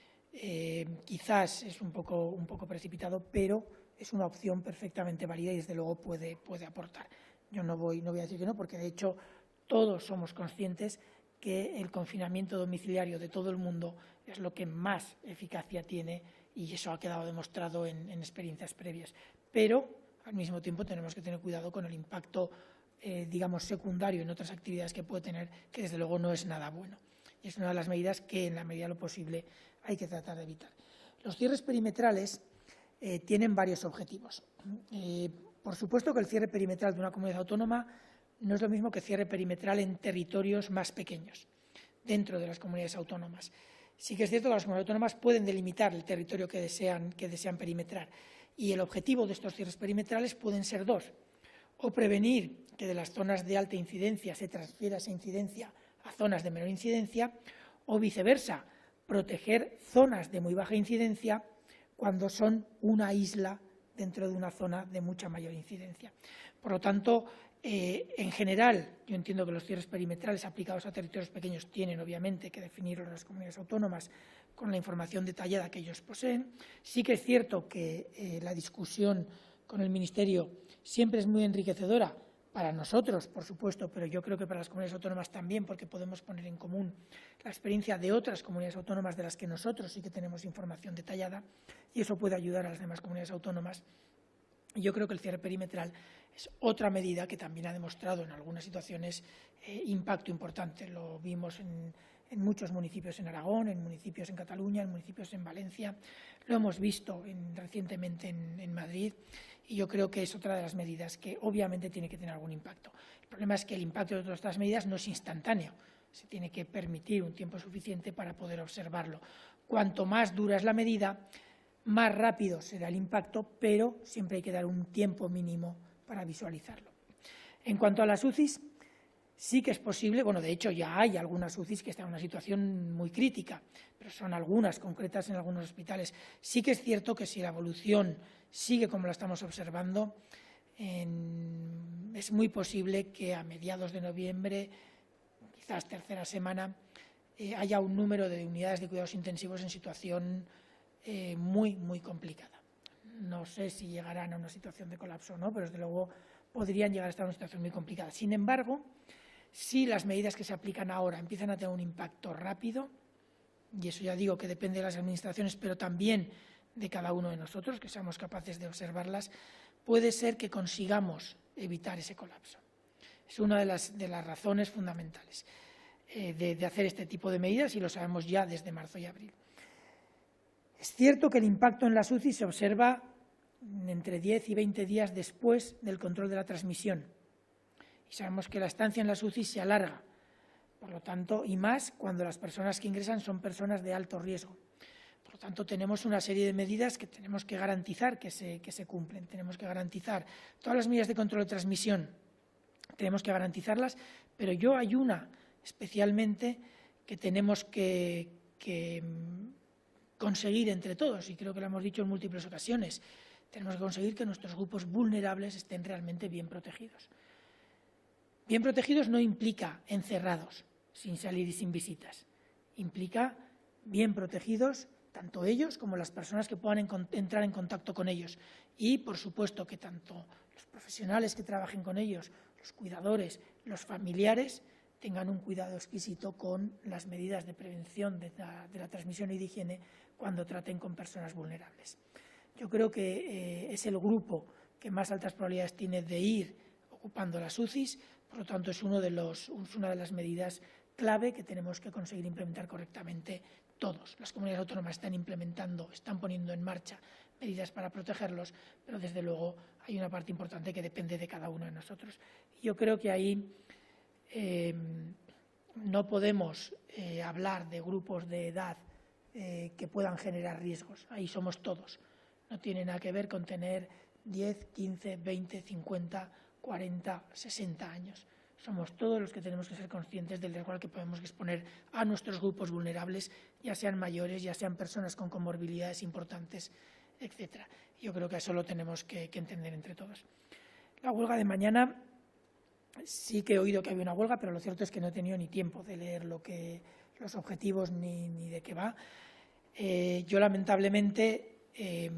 eh, quizás es un poco, un poco precipitado, pero es una opción perfectamente válida y desde luego puede, puede aportar. Yo no voy, no voy a decir que no, porque de hecho todos somos conscientes que el confinamiento domiciliario de todo el mundo es lo que más eficacia tiene y eso ha quedado demostrado en, en experiencias previas. Pero, al mismo tiempo, tenemos que tener cuidado con el impacto, eh, digamos, secundario en otras actividades que puede tener, que desde luego no es nada bueno. Y es una de las medidas que, en la medida de lo posible, hay que tratar de evitar. Los cierres perimetrales eh, tienen varios objetivos. Eh, por supuesto que el cierre perimetral de una comunidad autónoma no es lo mismo que cierre perimetral en territorios más pequeños, dentro de las comunidades autónomas. Sí que es cierto que las comunidades autónomas pueden delimitar el territorio que desean, que desean perimetrar, y el objetivo de estos cierres perimetrales pueden ser dos: o prevenir que de las zonas de alta incidencia se transfiera esa incidencia a zonas de menor incidencia, o viceversa, proteger zonas de muy baja incidencia cuando son una isla dentro de una zona de mucha mayor incidencia. Por lo tanto, eh, en general, yo entiendo que los cierres perimetrales aplicados a territorios pequeños tienen, obviamente, que definirlo las comunidades autónomas con la información detallada que ellos poseen. Sí que es cierto que eh, la discusión con el Ministerio siempre es muy enriquecedora para nosotros, por supuesto, pero yo creo que para las comunidades autónomas también, porque podemos poner en común la experiencia de otras comunidades autónomas de las que nosotros sí que tenemos información detallada, y eso puede ayudar a las demás comunidades autónomas. Y yo creo que el cierre perimetral es otra medida que también ha demostrado en algunas situaciones eh, impacto importante. Lo vimos en, en muchos municipios en Aragón, en municipios en Cataluña, en municipios en Valencia. Lo hemos visto en, recientemente en, en Madrid. Y yo creo que es otra de las medidas que obviamente tiene que tener algún impacto. El problema es que el impacto de todas estas medidas no es instantáneo. Se tiene que permitir un tiempo suficiente para poder observarlo. Cuanto más dura es la medida, más rápido será el impacto, pero siempre hay que dar un tiempo mínimo para visualizarlo. En cuanto a las U C Is, sí que es posible, bueno, de hecho ya hay algunas U C Is que están en una situación muy crítica, pero son algunas concretas en algunos hospitales. Sí que es cierto que si la evolución sigue como la estamos observando, en, es muy posible que a mediados de noviembre, quizás tercera semana, eh, haya un número de unidades de cuidados intensivos en situación eh, muy, muy complicada. No sé si llegarán a una situación de colapso o no, pero desde luego podrían llegar a estar en una situación muy complicada. Sin embargo, si las medidas que se aplican ahora empiezan a tener un impacto rápido, y eso ya digo que depende de las administraciones, pero también de cada uno de nosotros, que seamos capaces de observarlas, puede ser que consigamos evitar ese colapso. Es una de las, de las razones fundamentales eh, de, de hacer este tipo de medidas, y lo sabemos ya desde marzo y abril. Es cierto que el impacto en las U C I se observa entre diez y veinte días después del control de la transmisión. Y sabemos que la estancia en las U C I se alarga, por lo tanto, y más cuando las personas que ingresan son personas de alto riesgo. Por lo tanto, tenemos una serie de medidas que tenemos que garantizar que se, que se cumplen. Tenemos que garantizar todas las medidas de control de transmisión, tenemos que garantizarlas, pero yo hay una especialmente que tenemos que, que conseguir entre todos, y creo que lo hemos dicho en múltiples ocasiones. Tenemos que conseguir que nuestros grupos vulnerables estén realmente bien protegidos. Bien protegidos no implica encerrados, sin salir y sin visitas. Implica bien protegidos tanto ellos como las personas que puedan entrar en contacto con ellos. Y, por supuesto, que tanto los profesionales que trabajen con ellos, los cuidadores, los familiares, tengan un cuidado exquisito con las medidas de prevención de la, de la transmisión y de higiene cuando traten con personas vulnerables. Yo creo que eh, es el grupo que más altas probabilidades tiene de ir ocupando las U C Is, por lo tanto es, uno de los, es una de las medidas clave que tenemos que conseguir implementar correctamente todos. Las comunidades autónomas están implementando, están poniendo en marcha medidas para protegerlos, pero desde luego hay una parte importante que depende de cada uno de nosotros. Yo creo que ahí eh, no podemos eh, hablar de grupos de edad eh, que puedan generar riesgos. Ahí somos todos. No tiene nada que ver con tener diez, quince, veinte, cincuenta, cuarenta, sesenta años. Somos todos los que tenemos que ser conscientes del riesgo al que podemos exponer a nuestros grupos vulnerables, ya sean mayores, ya sean personas con comorbilidades importantes, etcétera. Yo creo que eso lo tenemos que, que entender entre todos. La huelga de mañana, sí que he oído que había una huelga, pero lo cierto es que no he tenido ni tiempo de leer lo que, los objetivos ni, ni de qué va. Eh, yo, lamentablemente, eh,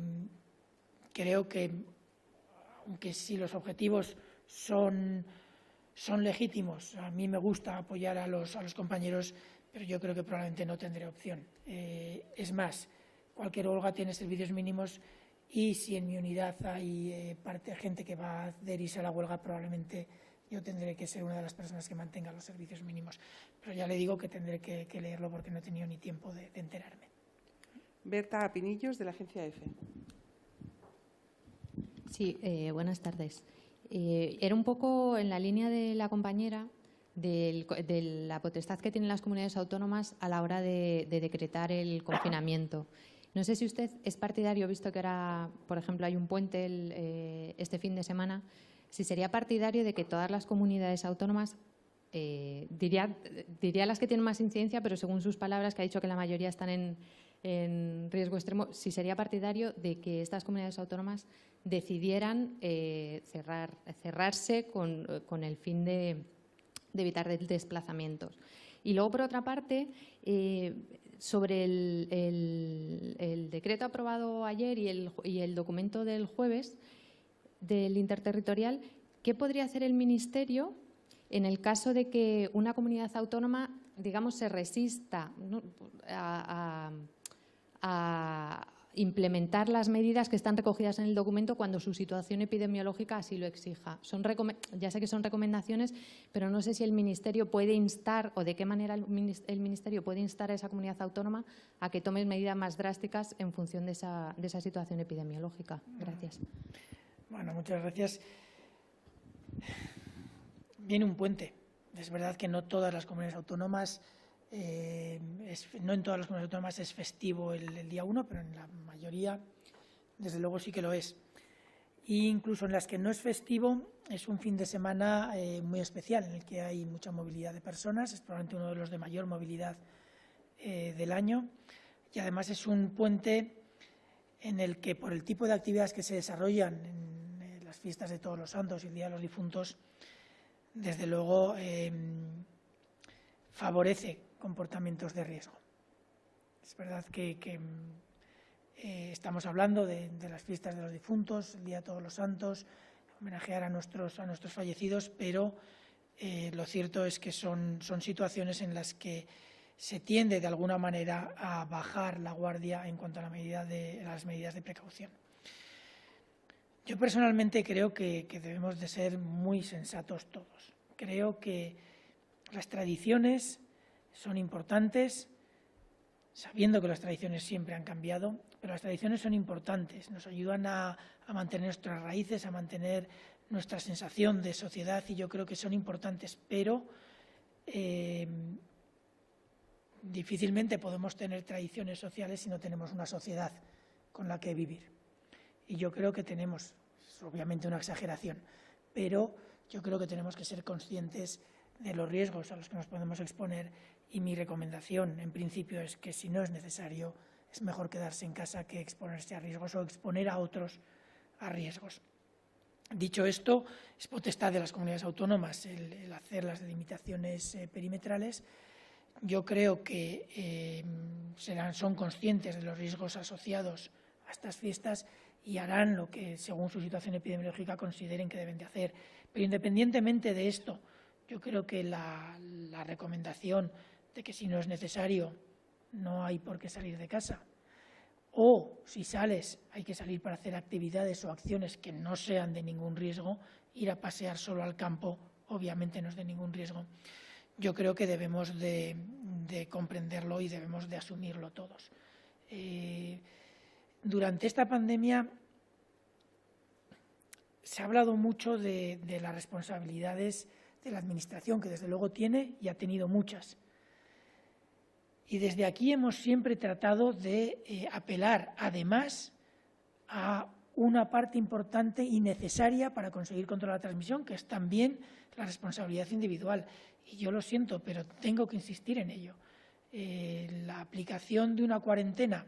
creo que, aunque sí los objetivos son... son legítimos. A mí me gusta apoyar a los, a los compañeros, pero yo creo que probablemente no tendré opción. Eh, es más, cualquier huelga tiene servicios mínimos y si en mi unidad hay eh, parte, gente que va a adherirse a la huelga, probablemente yo tendré que ser una de las personas que mantenga los servicios mínimos. Pero ya le digo que tendré que, que leerlo porque no he tenido ni tiempo de, de enterarme. Berta Pinillos, de la agencia EFE. Sí, eh, buenas tardes. Eh, era un poco en la línea de la compañera del, de la potestad que tienen las comunidades autónomas a la hora de, de decretar el confinamiento. No sé si usted es partidario, visto que ahora, por ejemplo, hay un puente el, eh, este fin de semana, si sería partidario de que todas las comunidades autónomas, eh, diría, diría las que tienen más incidencia, pero según sus palabras, que ha dicho que la mayoría están en, en riesgo extremo, si sería partidario de que estas comunidades autónomas decidieran eh, cerrar, cerrarse con, con el fin de, de evitar desplazamientos. Y luego, por otra parte, eh, sobre el, el, el decreto aprobado ayer y el, y el documento del jueves del interterritorial, ¿qué podría hacer el Ministerio en el caso de que una comunidad autónoma, digamos, se resista, ¿no?, a, a, a implementar las medidas que están recogidas en el documento cuando su situación epidemiológica así lo exija? Son ya sé que son recomendaciones, pero no sé si el Ministerio puede instar o de qué manera el Ministerio puede instar a esa comunidad autónoma a que tome medidas más drásticas en función de esa, de esa situación epidemiológica. Gracias. Bueno, muchas gracias. Viene un puente. Es verdad que no todas las comunidades autónomas Eh, es, no en todas las comunidades autónomas es festivo el, el día uno, pero en la mayoría, desde luego, sí que lo es. E incluso en las que no es festivo, es un fin de semana eh, muy especial, en el que hay mucha movilidad de personas, es probablemente uno de los de mayor movilidad eh, del año, y además es un puente en el que, por el tipo de actividades que se desarrollan en, en las fiestas de Todos los Santos y el Día de los Difuntos, desde luego eh, favorece comportamientos de riesgo. Es verdad que, que eh, estamos hablando de, de las fiestas de los difuntos, el Día de Todos los Santos, homenajear a nuestros, a nuestros fallecidos, pero eh, lo cierto es que son, son situaciones en las que se tiende de alguna manera a bajar la guardia en cuanto a, la medida de, a las medidas de precaución. Yo personalmente creo que, que debemos de ser muy sensatos todos. Creo que las tradiciones son importantes, sabiendo que las tradiciones siempre han cambiado, pero las tradiciones son importantes, nos ayudan a, a mantener nuestras raíces, a mantener nuestra sensación de sociedad y yo creo que son importantes, pero eh, difícilmente podemos tener tradiciones sociales si no tenemos una sociedad con la que vivir. Y yo creo que tenemos, es obviamente una exageración, pero yo creo que tenemos que ser conscientes de los riesgos a los que nos podemos exponer, y mi recomendación, en principio, es que si no es necesario, es mejor quedarse en casa que exponerse a riesgos o exponer a otros a riesgos. Dicho esto, es potestad de las comunidades autónomas el, el hacer las delimitaciones eh, perimetrales. Yo creo que eh, serán, son conscientes de los riesgos asociados a estas fiestas y harán lo que, según su situación epidemiológica, consideren que deben de hacer. Pero independientemente de esto, yo creo que la, la recomendación de que si no es necesario, no hay por qué salir de casa, o si sales hay que salir para hacer actividades o acciones que no sean de ningún riesgo, ir a pasear solo al campo obviamente no es de ningún riesgo. Yo creo que debemos de, de comprenderlo y debemos de asumirlo todos. Eh, durante esta pandemia se ha hablado mucho de, de las responsabilidades de la Administración, que desde luego tiene y ha tenido muchas. Y desde aquí hemos siempre tratado de eh, apelar, además, a una parte importante y necesaria para conseguir controlar la transmisión, que es también la responsabilidad individual. Y yo lo siento, pero tengo que insistir en ello. Eh, la aplicación de una cuarentena,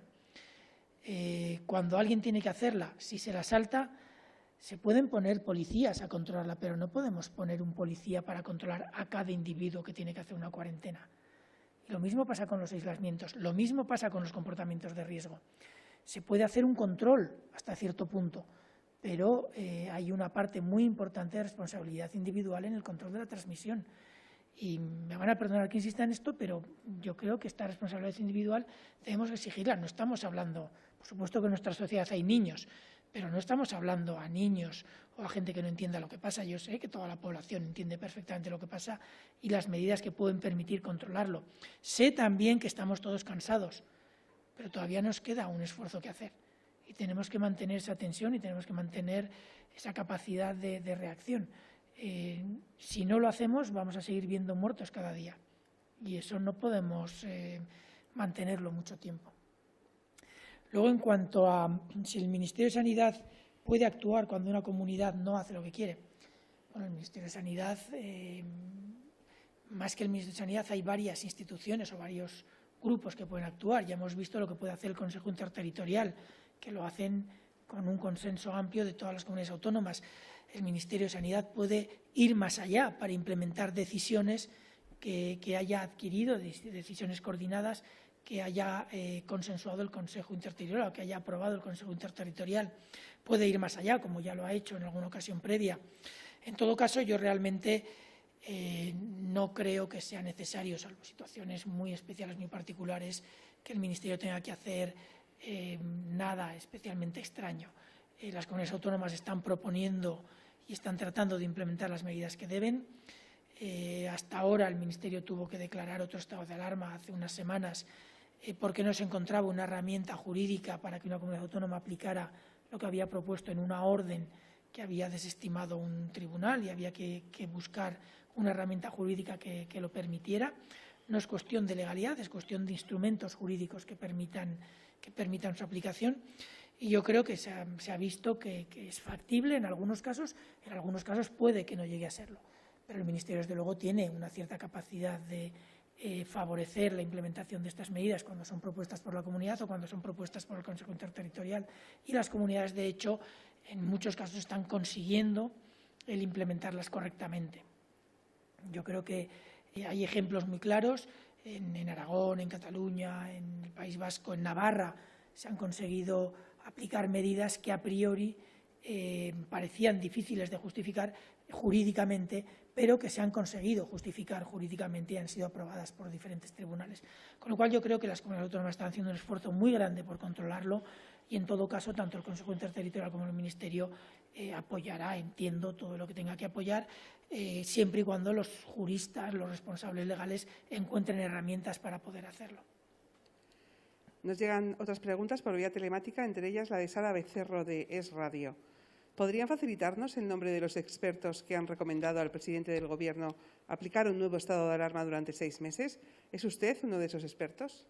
eh, cuando alguien tiene que hacerla, si se la salta, se pueden poner policías a controlarla, pero no podemos poner un policía para controlar a cada individuo que tiene que hacer una cuarentena. Lo mismo pasa con los aislamientos, lo mismo pasa con los comportamientos de riesgo. Se puede hacer un control hasta cierto punto, pero eh, hay una parte muy importante de responsabilidad individual en el control de la transmisión. Y me van a perdonar que insista en esto, pero yo creo que esta responsabilidad individual debemos exigirla. No estamos hablando, por supuesto que en nuestra sociedad hay niños, pero no estamos hablando a niños o a gente que no entienda lo que pasa. Yo sé que toda la población entiende perfectamente lo que pasa y las medidas que pueden permitir controlarlo. Sé también que estamos todos cansados, pero todavía nos queda un esfuerzo que hacer. Y tenemos que mantener esa tensión y tenemos que mantener esa capacidad de, de reacción. Eh, si no lo hacemos, vamos a seguir viendo muertos cada día. Y eso no podemos eh, mantenerlo mucho tiempo. Luego, en cuanto a si el Ministerio de Sanidad puede actuar cuando una comunidad no hace lo que quiere. Bueno, el Ministerio de Sanidad, eh, más que el Ministerio de Sanidad, hay varias instituciones o varios grupos que pueden actuar. Ya hemos visto lo que puede hacer el Consejo Interterritorial, que lo hacen con un consenso amplio de todas las comunidades autónomas. El Ministerio de Sanidad puede ir más allá para implementar decisiones que, que haya adquirido, decisiones coordinadas que haya eh, consensuado el Consejo Interterritorial o que haya aprobado el Consejo Interterritorial. Puede ir más allá, como ya lo ha hecho en alguna ocasión previa. En todo caso, yo realmente eh, no creo que sea necesario, salvo situaciones muy especiales, muy particulares, que el Ministerio tenga que hacer eh, nada especialmente extraño. Eh, las comunidades autónomas están proponiendo y están tratando de implementar las medidas que deben. Eh, hasta ahora el Ministerio tuvo que declarar otro estado de alarma hace unas semanas eh, porque no se encontraba una herramienta jurídica para que una comunidad autónoma aplicara lo que había propuesto en una orden que había desestimado un tribunal y había que, que buscar una herramienta jurídica que, que lo permitiera. No es cuestión de legalidad, es cuestión de instrumentos jurídicos que permitan, que permitan su aplicación. Y yo creo que se ha, se ha visto que, que es factible en algunos casos, en algunos casos puede que no llegue a serlo. Pero el Ministerio, desde luego, tiene una cierta capacidad de eh, favorecer la implementación de estas medidas cuando son propuestas por la comunidad o cuando son propuestas por el Consejo Interterritorial. Y las comunidades, de hecho, en muchos casos están consiguiendo el implementarlas correctamente. Yo creo que eh, hay ejemplos muy claros en, en Aragón, en Cataluña, en el País Vasco, en Navarra. Se han conseguido aplicar medidas que a priori eh, parecían difíciles de justificar jurídicamente, pero que se han conseguido justificar jurídicamente y han sido aprobadas por diferentes tribunales. Con lo cual yo creo que las comunidades autónomas están haciendo un esfuerzo muy grande por controlarlo y, en todo caso, tanto el Consejo Interterritorial como el Ministerio eh, apoyará, entiendo, todo lo que tenga que apoyar, eh, siempre y cuando los juristas, los responsables legales, encuentren herramientas para poder hacerlo. Nos llegan otras preguntas por vía telemática, entre ellas la de Sara Becerro, de Es Radio. ¿Podrían facilitarnos el nombre de los expertos que han recomendado al presidente del Gobierno aplicar un nuevo estado de alarma durante seis meses? ¿Es usted uno de esos expertos?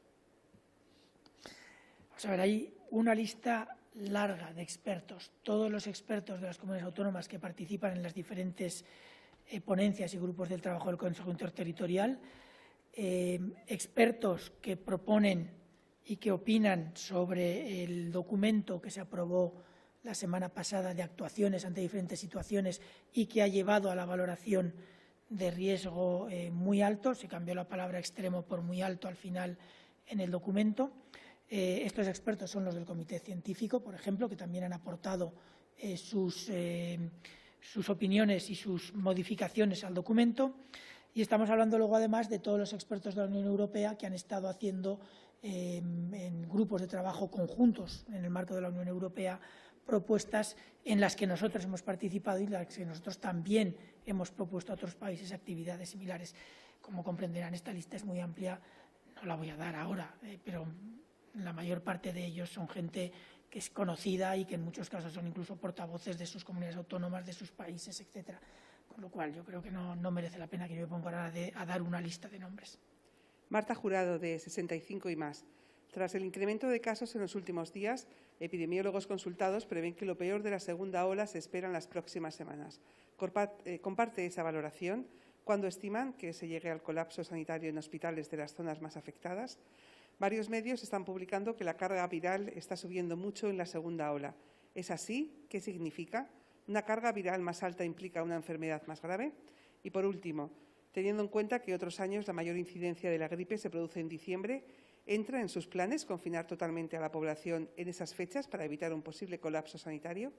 Vamos a ver, hay una lista larga de expertos. Todos los expertos de las comunidades autónomas que participan en las diferentes eh, ponencias y grupos del trabajo del Consejo Interterritorial, eh, expertos que proponen y que opinan sobre el documento que se aprobó la semana pasada de actuaciones ante diferentes situaciones y que ha llevado a la valoración de riesgo eh, muy alto. Se cambió la palabra extremo por muy alto al final en el documento. Eh, estos expertos son los del Comité Científico, por ejemplo, que también han aportado eh, sus, eh, sus opiniones y sus modificaciones al documento. Y estamos hablando luego, además, de todos los expertos de la Unión Europea que han estado haciendo eh, en grupos de trabajo conjuntos en el marco de la Unión Europea propuestas en las que nosotros hemos participado y en las que nosotros también hemos propuesto a otros países actividades similares. Como comprenderán, esta lista es muy amplia, no la voy a dar ahora, eh, pero la mayor parte de ellos son gente que es conocida y que en muchos casos son incluso portavoces de sus comunidades autónomas, de sus países, etcétera. Con lo cual, yo creo que no, no merece la pena que yo me ponga ahora de, a dar una lista de nombres. Marta Jurado, de sesenta y cinco y más. Tras el incremento de casos en los últimos días, epidemiólogos consultados prevén que lo peor de la segunda ola se espera en las próximas semanas. ¿Comparte esa valoración? ¿Cuándo estiman que se llegue al colapso sanitario en hospitales de las zonas más afectadas? Varios medios están publicando que la carga viral está subiendo mucho en la segunda ola. ¿Es así? ¿Qué significa? ¿Una carga viral más alta implica una enfermedad más grave? Y, por último, teniendo en cuenta que otros años la mayor incidencia de la gripe se produce en diciembre, ¿entra en sus planes confinar totalmente a la población en esas fechas para evitar un posible colapso sanitario?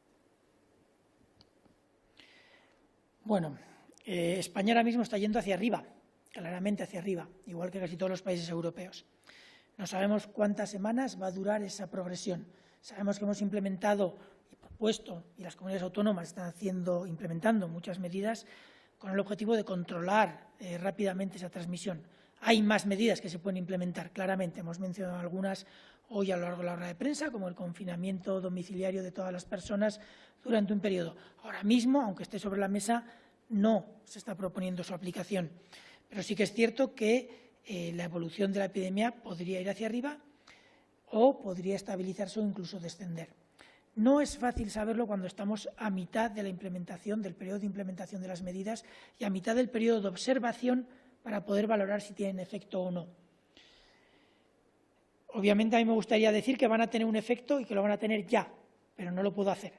Bueno, eh, España ahora mismo está yendo hacia arriba, claramente hacia arriba, igual que casi todos los países europeos. No sabemos cuántas semanas va a durar esa progresión. Sabemos que hemos implementado y propuesto, y las comunidades autónomas están haciendo, implementando muchas medidas con el objetivo de controlar eh, rápidamente esa transmisión. Hay más medidas que se pueden implementar, claramente. Hemos mencionado algunas hoy a lo largo de la hora de prensa, como el confinamiento domiciliario de todas las personas durante un periodo. Ahora mismo, aunque esté sobre la mesa, no se está proponiendo su aplicación. Pero sí que es cierto que eh, la evolución de la epidemia podría ir hacia arriba o podría estabilizarse o incluso descender. No es fácil saberlo cuando estamos a mitad de la implementación, del periodo de implementación de las medidas y a mitad del periodo de observación para poder valorar si tienen efecto o no. Obviamente, a mí me gustaría decir que van a tener un efecto y que lo van a tener ya, pero no lo puedo hacer.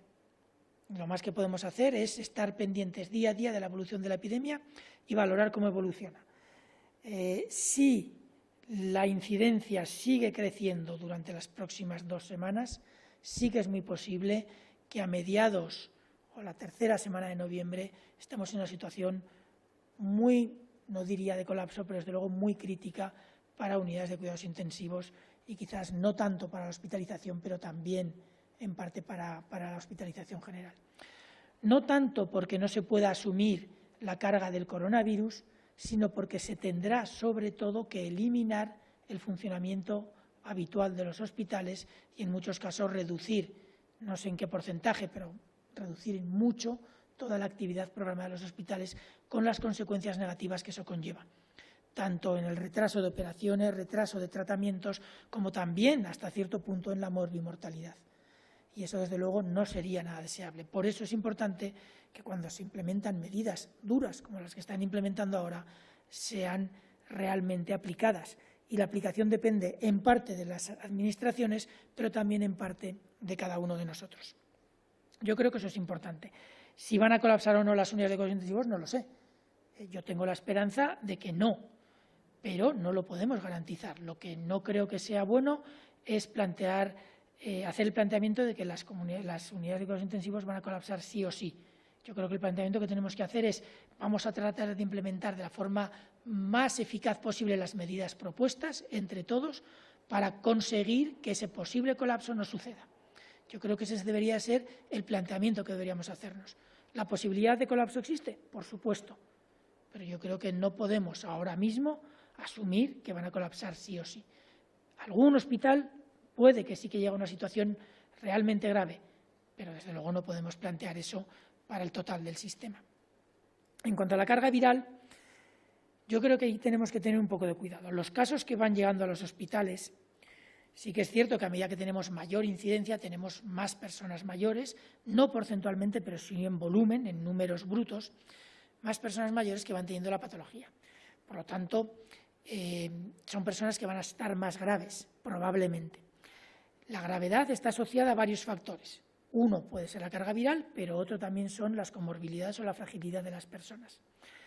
Lo más que podemos hacer es estar pendientes día a día de la evolución de la epidemia y valorar cómo evoluciona. Eh, si la incidencia sigue creciendo durante las próximas dos semanas, sí que es muy posible que a mediados o la tercera semana de noviembre estemos en una situación muy, no diría de colapso, pero desde luego muy crítica para unidades de cuidados intensivos y quizás no tanto para la hospitalización, pero también en parte para, para la hospitalización general. No tanto porque no se pueda asumir la carga del coronavirus, sino porque se tendrá sobre todo que eliminar el funcionamiento habitual de los hospitales y en muchos casos reducir, no sé en qué porcentaje, pero reducir mucho toda la actividad programada de los hospitales con las consecuencias negativas que eso conlleva, tanto en el retraso de operaciones, retraso de tratamientos, como también hasta cierto punto en la morbimortalidad. Y eso, desde luego, no sería nada deseable. Por eso es importante que cuando se implementan medidas duras, como las que están implementando ahora, sean realmente aplicadas. Y la aplicación depende en parte de las administraciones, pero también en parte de cada uno de nosotros. Yo creo que eso es importante. Si van a colapsar o no las unidades de cuidados intensivos, no lo sé. Yo tengo la esperanza de que no, pero no lo podemos garantizar. Lo que no creo que sea bueno es plantear, eh, hacer el planteamiento de que las, las unidades de cuidados intensivos van a colapsar sí o sí. Yo creo que el planteamiento que tenemos que hacer es vamos a tratar de implementar de la forma más eficaz posible las medidas propuestas entre todos para conseguir que ese posible colapso no suceda. Yo creo que ese debería ser el planteamiento que deberíamos hacernos. ¿La posibilidad de colapso existe? Por supuesto, pero yo creo que no podemos ahora mismo asumir que van a colapsar sí o sí. Algún hospital puede que sí que llegue a una situación realmente grave, pero desde luego no podemos plantear eso para el total del sistema. En cuanto a la carga viral, yo creo que ahí tenemos que tener un poco de cuidado. Los casos que van llegando a los hospitales, sí que es cierto que a medida que tenemos mayor incidencia, tenemos más personas mayores, no porcentualmente, pero sí en volumen, en números brutos, más personas mayores que van teniendo la patología. Por lo tanto, eh, son personas que van a estar más graves, probablemente. La gravedad está asociada a varios factores. Uno puede ser la carga viral, pero otro también son las comorbilidades o la fragilidad de las personas.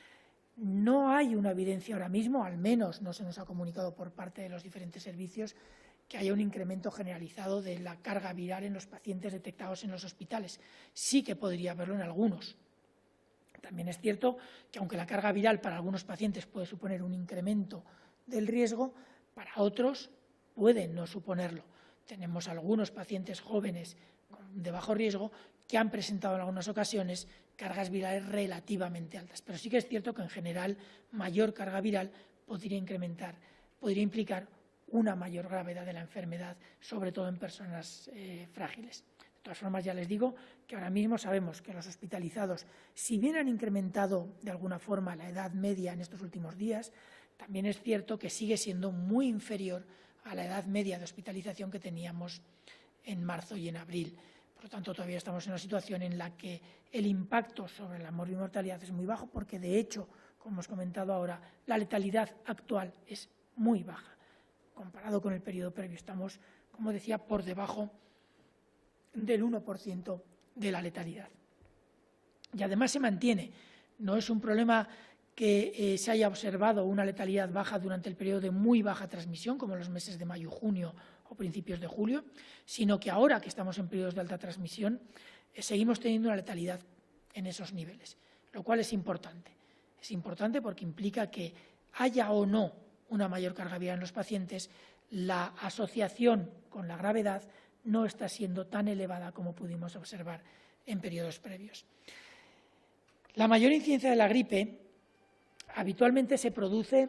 No hay una evidencia ahora mismo, al menos no se nos ha comunicado por parte de los diferentes servicios, que haya un incremento generalizado de la carga viral en los pacientes detectados en los hospitales. Sí que podría haberlo en algunos. También es cierto que aunque la carga viral para algunos pacientes puede suponer un incremento del riesgo, para otros puede no suponerlo. Tenemos algunos pacientes jóvenes de bajo riesgo que han presentado en algunas ocasiones cargas virales relativamente altas. Pero sí que es cierto que en general mayor carga viral podría incrementar, podría implicar una mayor gravedad de la enfermedad, sobre todo en personas eh, frágiles. De todas formas, ya les digo que ahora mismo sabemos que los hospitalizados, si bien han incrementado de alguna forma la edad media en estos últimos días, también es cierto que sigue siendo muy inferior a la edad media de hospitalización que teníamos en marzo y en abril. Por lo tanto, todavía estamos en una situación en la que el impacto sobre la mortalidad es muy bajo, porque de hecho, como hemos comentado ahora, la letalidad actual es muy baja. Comparado con el periodo previo, estamos, como decía, por debajo del uno por ciento de la letalidad. Y además se mantiene. No es un problema que eh, se haya observado una letalidad baja durante el periodo de muy baja transmisión, como en los meses de mayo, junio o principios de julio, sino que ahora que estamos en periodos de alta transmisión, eh, seguimos teniendo una letalidad en esos niveles, lo cual es importante. Es importante porque implica que haya o no una mayor carga viral en los pacientes, la asociación con la gravedad no está siendo tan elevada como pudimos observar en periodos previos. La mayor incidencia de la gripe habitualmente se produce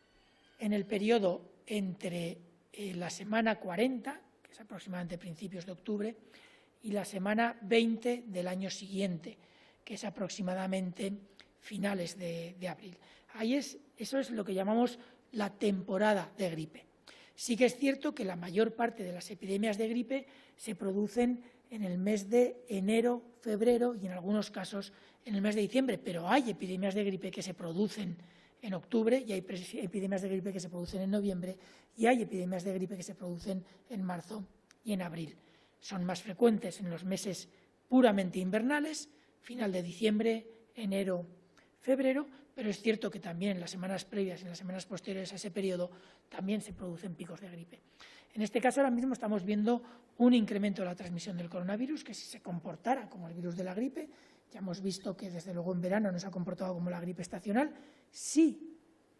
en el periodo entre eh, la semana cuarenta, que es aproximadamente principios de octubre, y la semana veinte del año siguiente, que es aproximadamente finales de, de abril. Ahí es, eso es lo que llamamos la temporada de gripe. Sí que es cierto que la mayor parte de las epidemias de gripe se producen en el mes de enero, febrero y en algunos casos en el mes de diciembre, pero hay epidemias de gripe que se producen en octubre y hay epidemias de gripe que se producen en noviembre y hay epidemias de gripe que se producen en marzo y en abril. Son más frecuentes en los meses puramente invernales, final de diciembre, enero, febrero, pero es cierto que también en las semanas previas y en las semanas posteriores a ese periodo también se producen picos de gripe. En este caso, ahora mismo estamos viendo un incremento de la transmisión del coronavirus, que si se comportara como el virus de la gripe, ya hemos visto que desde luego en verano no se ha comportado como la gripe estacional, sí,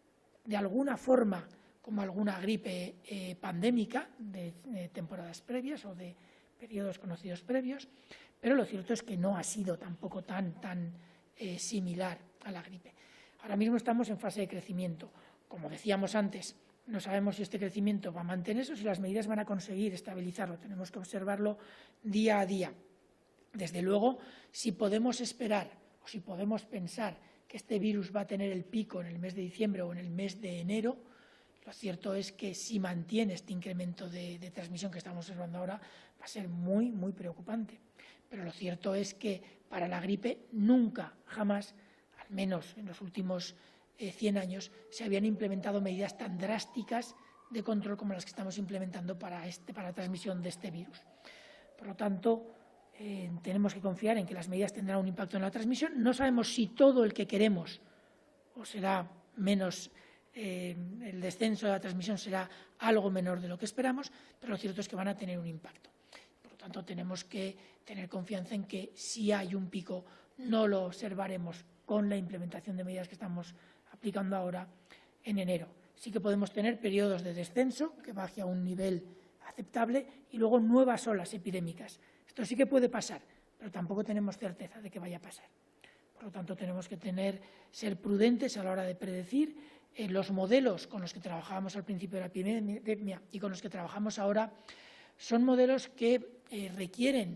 de alguna forma como alguna gripe eh, pandémica de, de temporadas previas o de periodos conocidos previos, pero lo cierto es que no ha sido tampoco tan, tan eh, similar a la gripe. Ahora mismo estamos en fase de crecimiento. Como decíamos antes, no sabemos si este crecimiento va a mantenerse o si las medidas van a conseguir estabilizarlo. Tenemos que observarlo día a día. Desde luego, si podemos esperar o si podemos pensar que este virus va a tener el pico en el mes de diciembre o en el mes de enero, lo cierto es que si mantiene este incremento de, de transmisión que estamos observando ahora, va a ser muy, muy preocupante. Pero lo cierto es que para la gripe nunca, jamás, al menos en los últimos eh, cien años, se habían implementado medidas tan drásticas de control como las que estamos implementando para, este, para la transmisión de este virus. Por lo tanto, eh, tenemos que confiar en que las medidas tendrán un impacto en la transmisión. No sabemos si todo el que queremos o será menos, eh, el descenso de la transmisión será algo menor de lo que esperamos, pero lo cierto es que van a tener un impacto. Por lo tanto, tenemos que tener confianza en que si hay un pico, no lo observaremos con la implementación de medidas que estamos aplicando ahora en enero. Sí que podemos tener periodos de descenso que baje a un nivel aceptable y luego nuevas olas epidémicas. Esto sí que puede pasar, pero tampoco tenemos certeza de que vaya a pasar. Por lo tanto, tenemos que tener, ser prudentes a la hora de predecir. Eh, los modelos con los que trabajábamos al principio de la epidemia y con los que trabajamos ahora son modelos que eh, requieren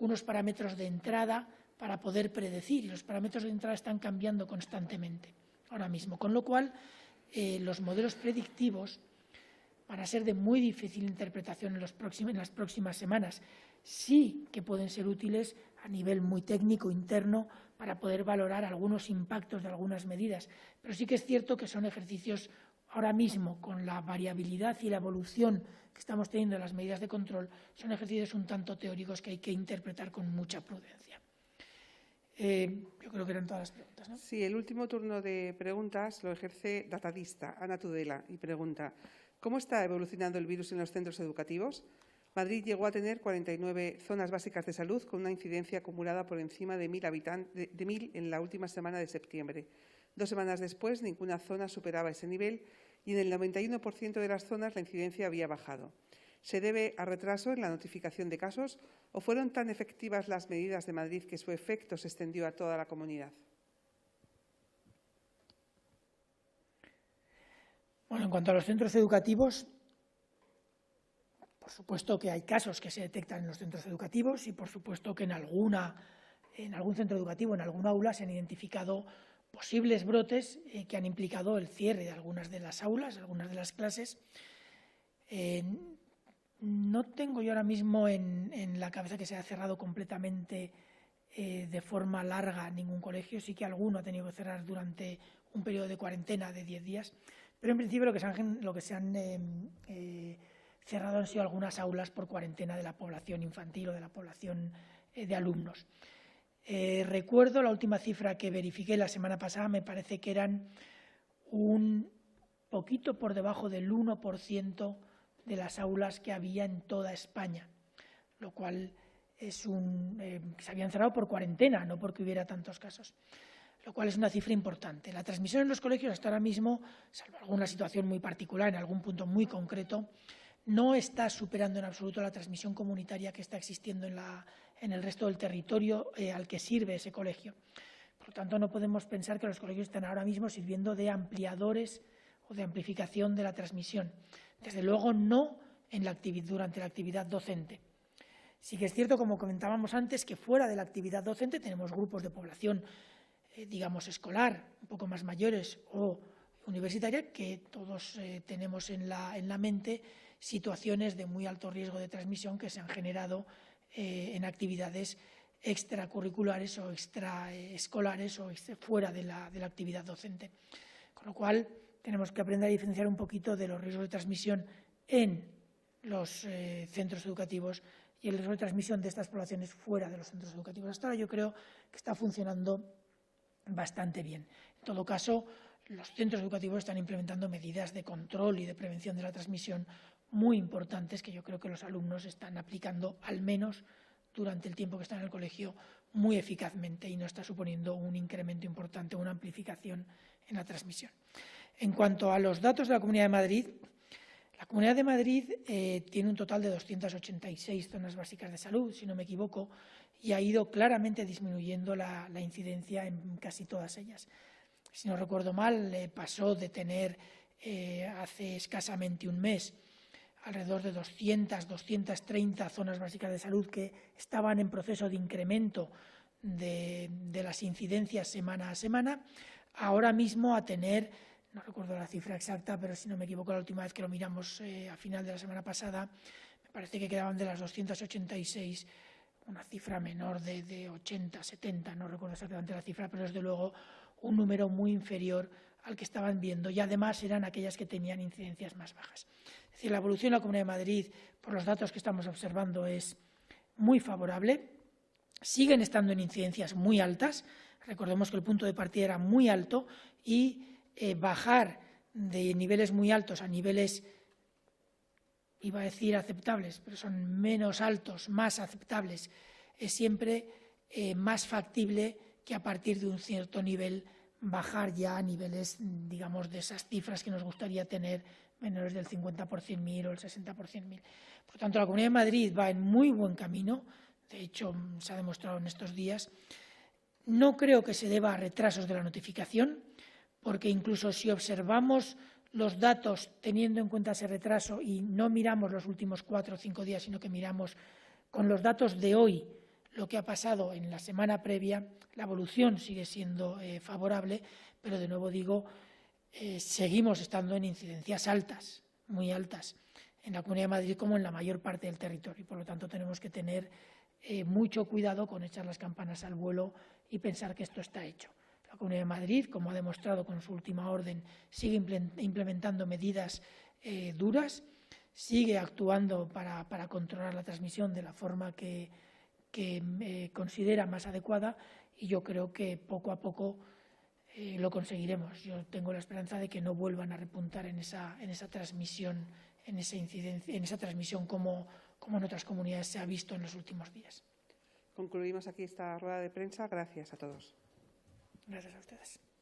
unos parámetros de entrada para poder predecir, y los parámetros de entrada están cambiando constantemente ahora mismo, con lo cual eh, los modelos predictivos van a ser de muy difícil interpretación en, los próximos, en las próximas semanas. Sí que pueden ser útiles a nivel muy técnico interno para poder valorar algunos impactos de algunas medidas, pero sí que es cierto que son ejercicios ahora mismo, con la variabilidad y la evolución que estamos teniendo en las medidas de control, son ejercicios un tanto teóricos que hay que interpretar con mucha prudencia. Eh, yo creo que eran todas las preguntas, ¿no? Sí, el último turno de preguntas lo ejerce Datadista, Ana Tudela, y pregunta: ¿cómo está evolucionando el virus en los centros educativos? Madrid llegó a tener cuarenta y nueve zonas básicas de salud con una incidencia acumulada por encima de mil habitantes, de, de mil en la última semana de septiembre. Dos semanas después, ninguna zona superaba ese nivel y en el noventa y uno por ciento de las zonas la incidencia había bajado. ¿Se debe a retraso en la notificación de casos o fueron tan efectivas las medidas de Madrid que su efecto se extendió a toda la comunidad? Bueno, en cuanto a los centros educativos, por supuesto que hay casos que se detectan en los centros educativos y por supuesto que en, alguna, en algún centro educativo, en algún aula, se han identificado posibles brotes eh, que han implicado el cierre de algunas de las aulas, algunas de las clases. Eh, no tengo yo ahora mismo en, en la cabeza que se haya cerrado completamente eh, de forma larga ningún colegio. Sí que alguno ha tenido que cerrar durante un periodo de cuarentena de diez días, pero en principio lo que se han, lo que se han eh, eh, cerrado han sido algunas aulas por cuarentena de la población infantil o de la población eh, de alumnos. Eh, recuerdo la última cifra que verifiqué la semana pasada, me parece que eran un poquito por debajo del uno por ciento de las aulas que había en toda España, lo cual es un, eh, se habían cerrado por cuarentena, no porque hubiera tantos casos, lo cual es una cifra importante. La transmisión en los colegios hasta ahora mismo, salvo alguna situación muy particular, en algún punto muy concreto, no está superando en absoluto la transmisión comunitaria que está existiendo en, la, en el resto del territorio eh, al que sirve ese colegio. Por lo tanto, no podemos pensar que los colegios están ahora mismo sirviendo de ampliadores o de amplificación de la transmisión. Desde luego, no en la actividad, durante la actividad docente. Sí que es cierto, como comentábamos antes, que fuera de la actividad docente tenemos grupos de población, eh, digamos, escolar, un poco más mayores o universitaria, que todos eh, tenemos en la, en la mente situaciones de muy alto riesgo de transmisión que se han generado eh, en actividades extracurriculares o extraescolares o extra, fuera de la, de la actividad docente. Con lo cual, tenemos que aprender a diferenciar un poquito de los riesgos de transmisión en los eh, centros educativos y el riesgo de transmisión de estas poblaciones fuera de los centros educativos. Hasta ahora yo creo que está funcionando bastante bien. En todo caso, los centros educativos están implementando medidas de control y de prevención de la transmisión muy importantes que yo creo que los alumnos están aplicando, al menos durante el tiempo que están en el colegio, muy eficazmente y no está suponiendo un incremento importante, una amplificación en la transmisión. En cuanto a los datos de la Comunidad de Madrid, la Comunidad de Madrid eh, tiene un total de doscientas ochenta y seis zonas básicas de salud, si no me equivoco, y ha ido claramente disminuyendo la, la incidencia en casi todas ellas. Si no recuerdo mal, eh, pasó de tener eh, hace escasamente un mes alrededor de doscientas, doscientas treinta zonas básicas de salud que estaban en proceso de incremento de, de las incidencias semana a semana, ahora mismo a tener, no recuerdo la cifra exacta, pero si no me equivoco la última vez que lo miramos eh, a final de la semana pasada, me parece que quedaban de las doscientas ochenta y seis una cifra menor de, de ochenta, setenta, no recuerdo exactamente la cifra, pero desde luego un número muy inferior al que estaban viendo y además eran aquellas que tenían incidencias más bajas. Es decir, la evolución de la Comunidad de Madrid, por los datos que estamos observando, es muy favorable. Siguen estando en incidencias muy altas. Recordemos que el punto de partida era muy alto y eh, bajar de niveles muy altos a niveles, iba a decir aceptables, pero son menos altos, más aceptables, es siempre eh, más factible que a partir de un cierto nivel bajar ya a niveles, digamos, de esas cifras que nos gustaría tener menores del cincuenta por cien mil o el sesenta por cien mil. Por tanto, la Comunidad de Madrid va en muy buen camino, de hecho, se ha demostrado en estos días. No creo que se deba a retrasos de la notificación, porque incluso si observamos los datos teniendo en cuenta ese retraso y no miramos los últimos cuatro o cinco días, sino que miramos con los datos de hoy lo que ha pasado en la semana previa, la evolución sigue siendo eh, favorable, pero de nuevo digo, eh, seguimos estando en incidencias altas, muy altas, en la Comunidad de Madrid como en la mayor parte del territorio. Y por lo tanto, tenemos que tener eh, mucho cuidado con echar las campanas al vuelo y pensar que esto está hecho. La Comunidad de Madrid, como ha demostrado con su última orden, sigue implementando medidas eh, duras, sigue actuando para, para controlar la transmisión de la forma que, que eh, considera más adecuada, y yo creo que poco a poco eh, lo conseguiremos. Yo tengo la esperanza de que no vuelvan a repuntar en esa, en esa transmisión, en esa incidencia, en esa transmisión como, como en otras comunidades se ha visto en los últimos días. Concluimos aquí esta rueda de prensa. Gracias a todos. Gracias a ustedes.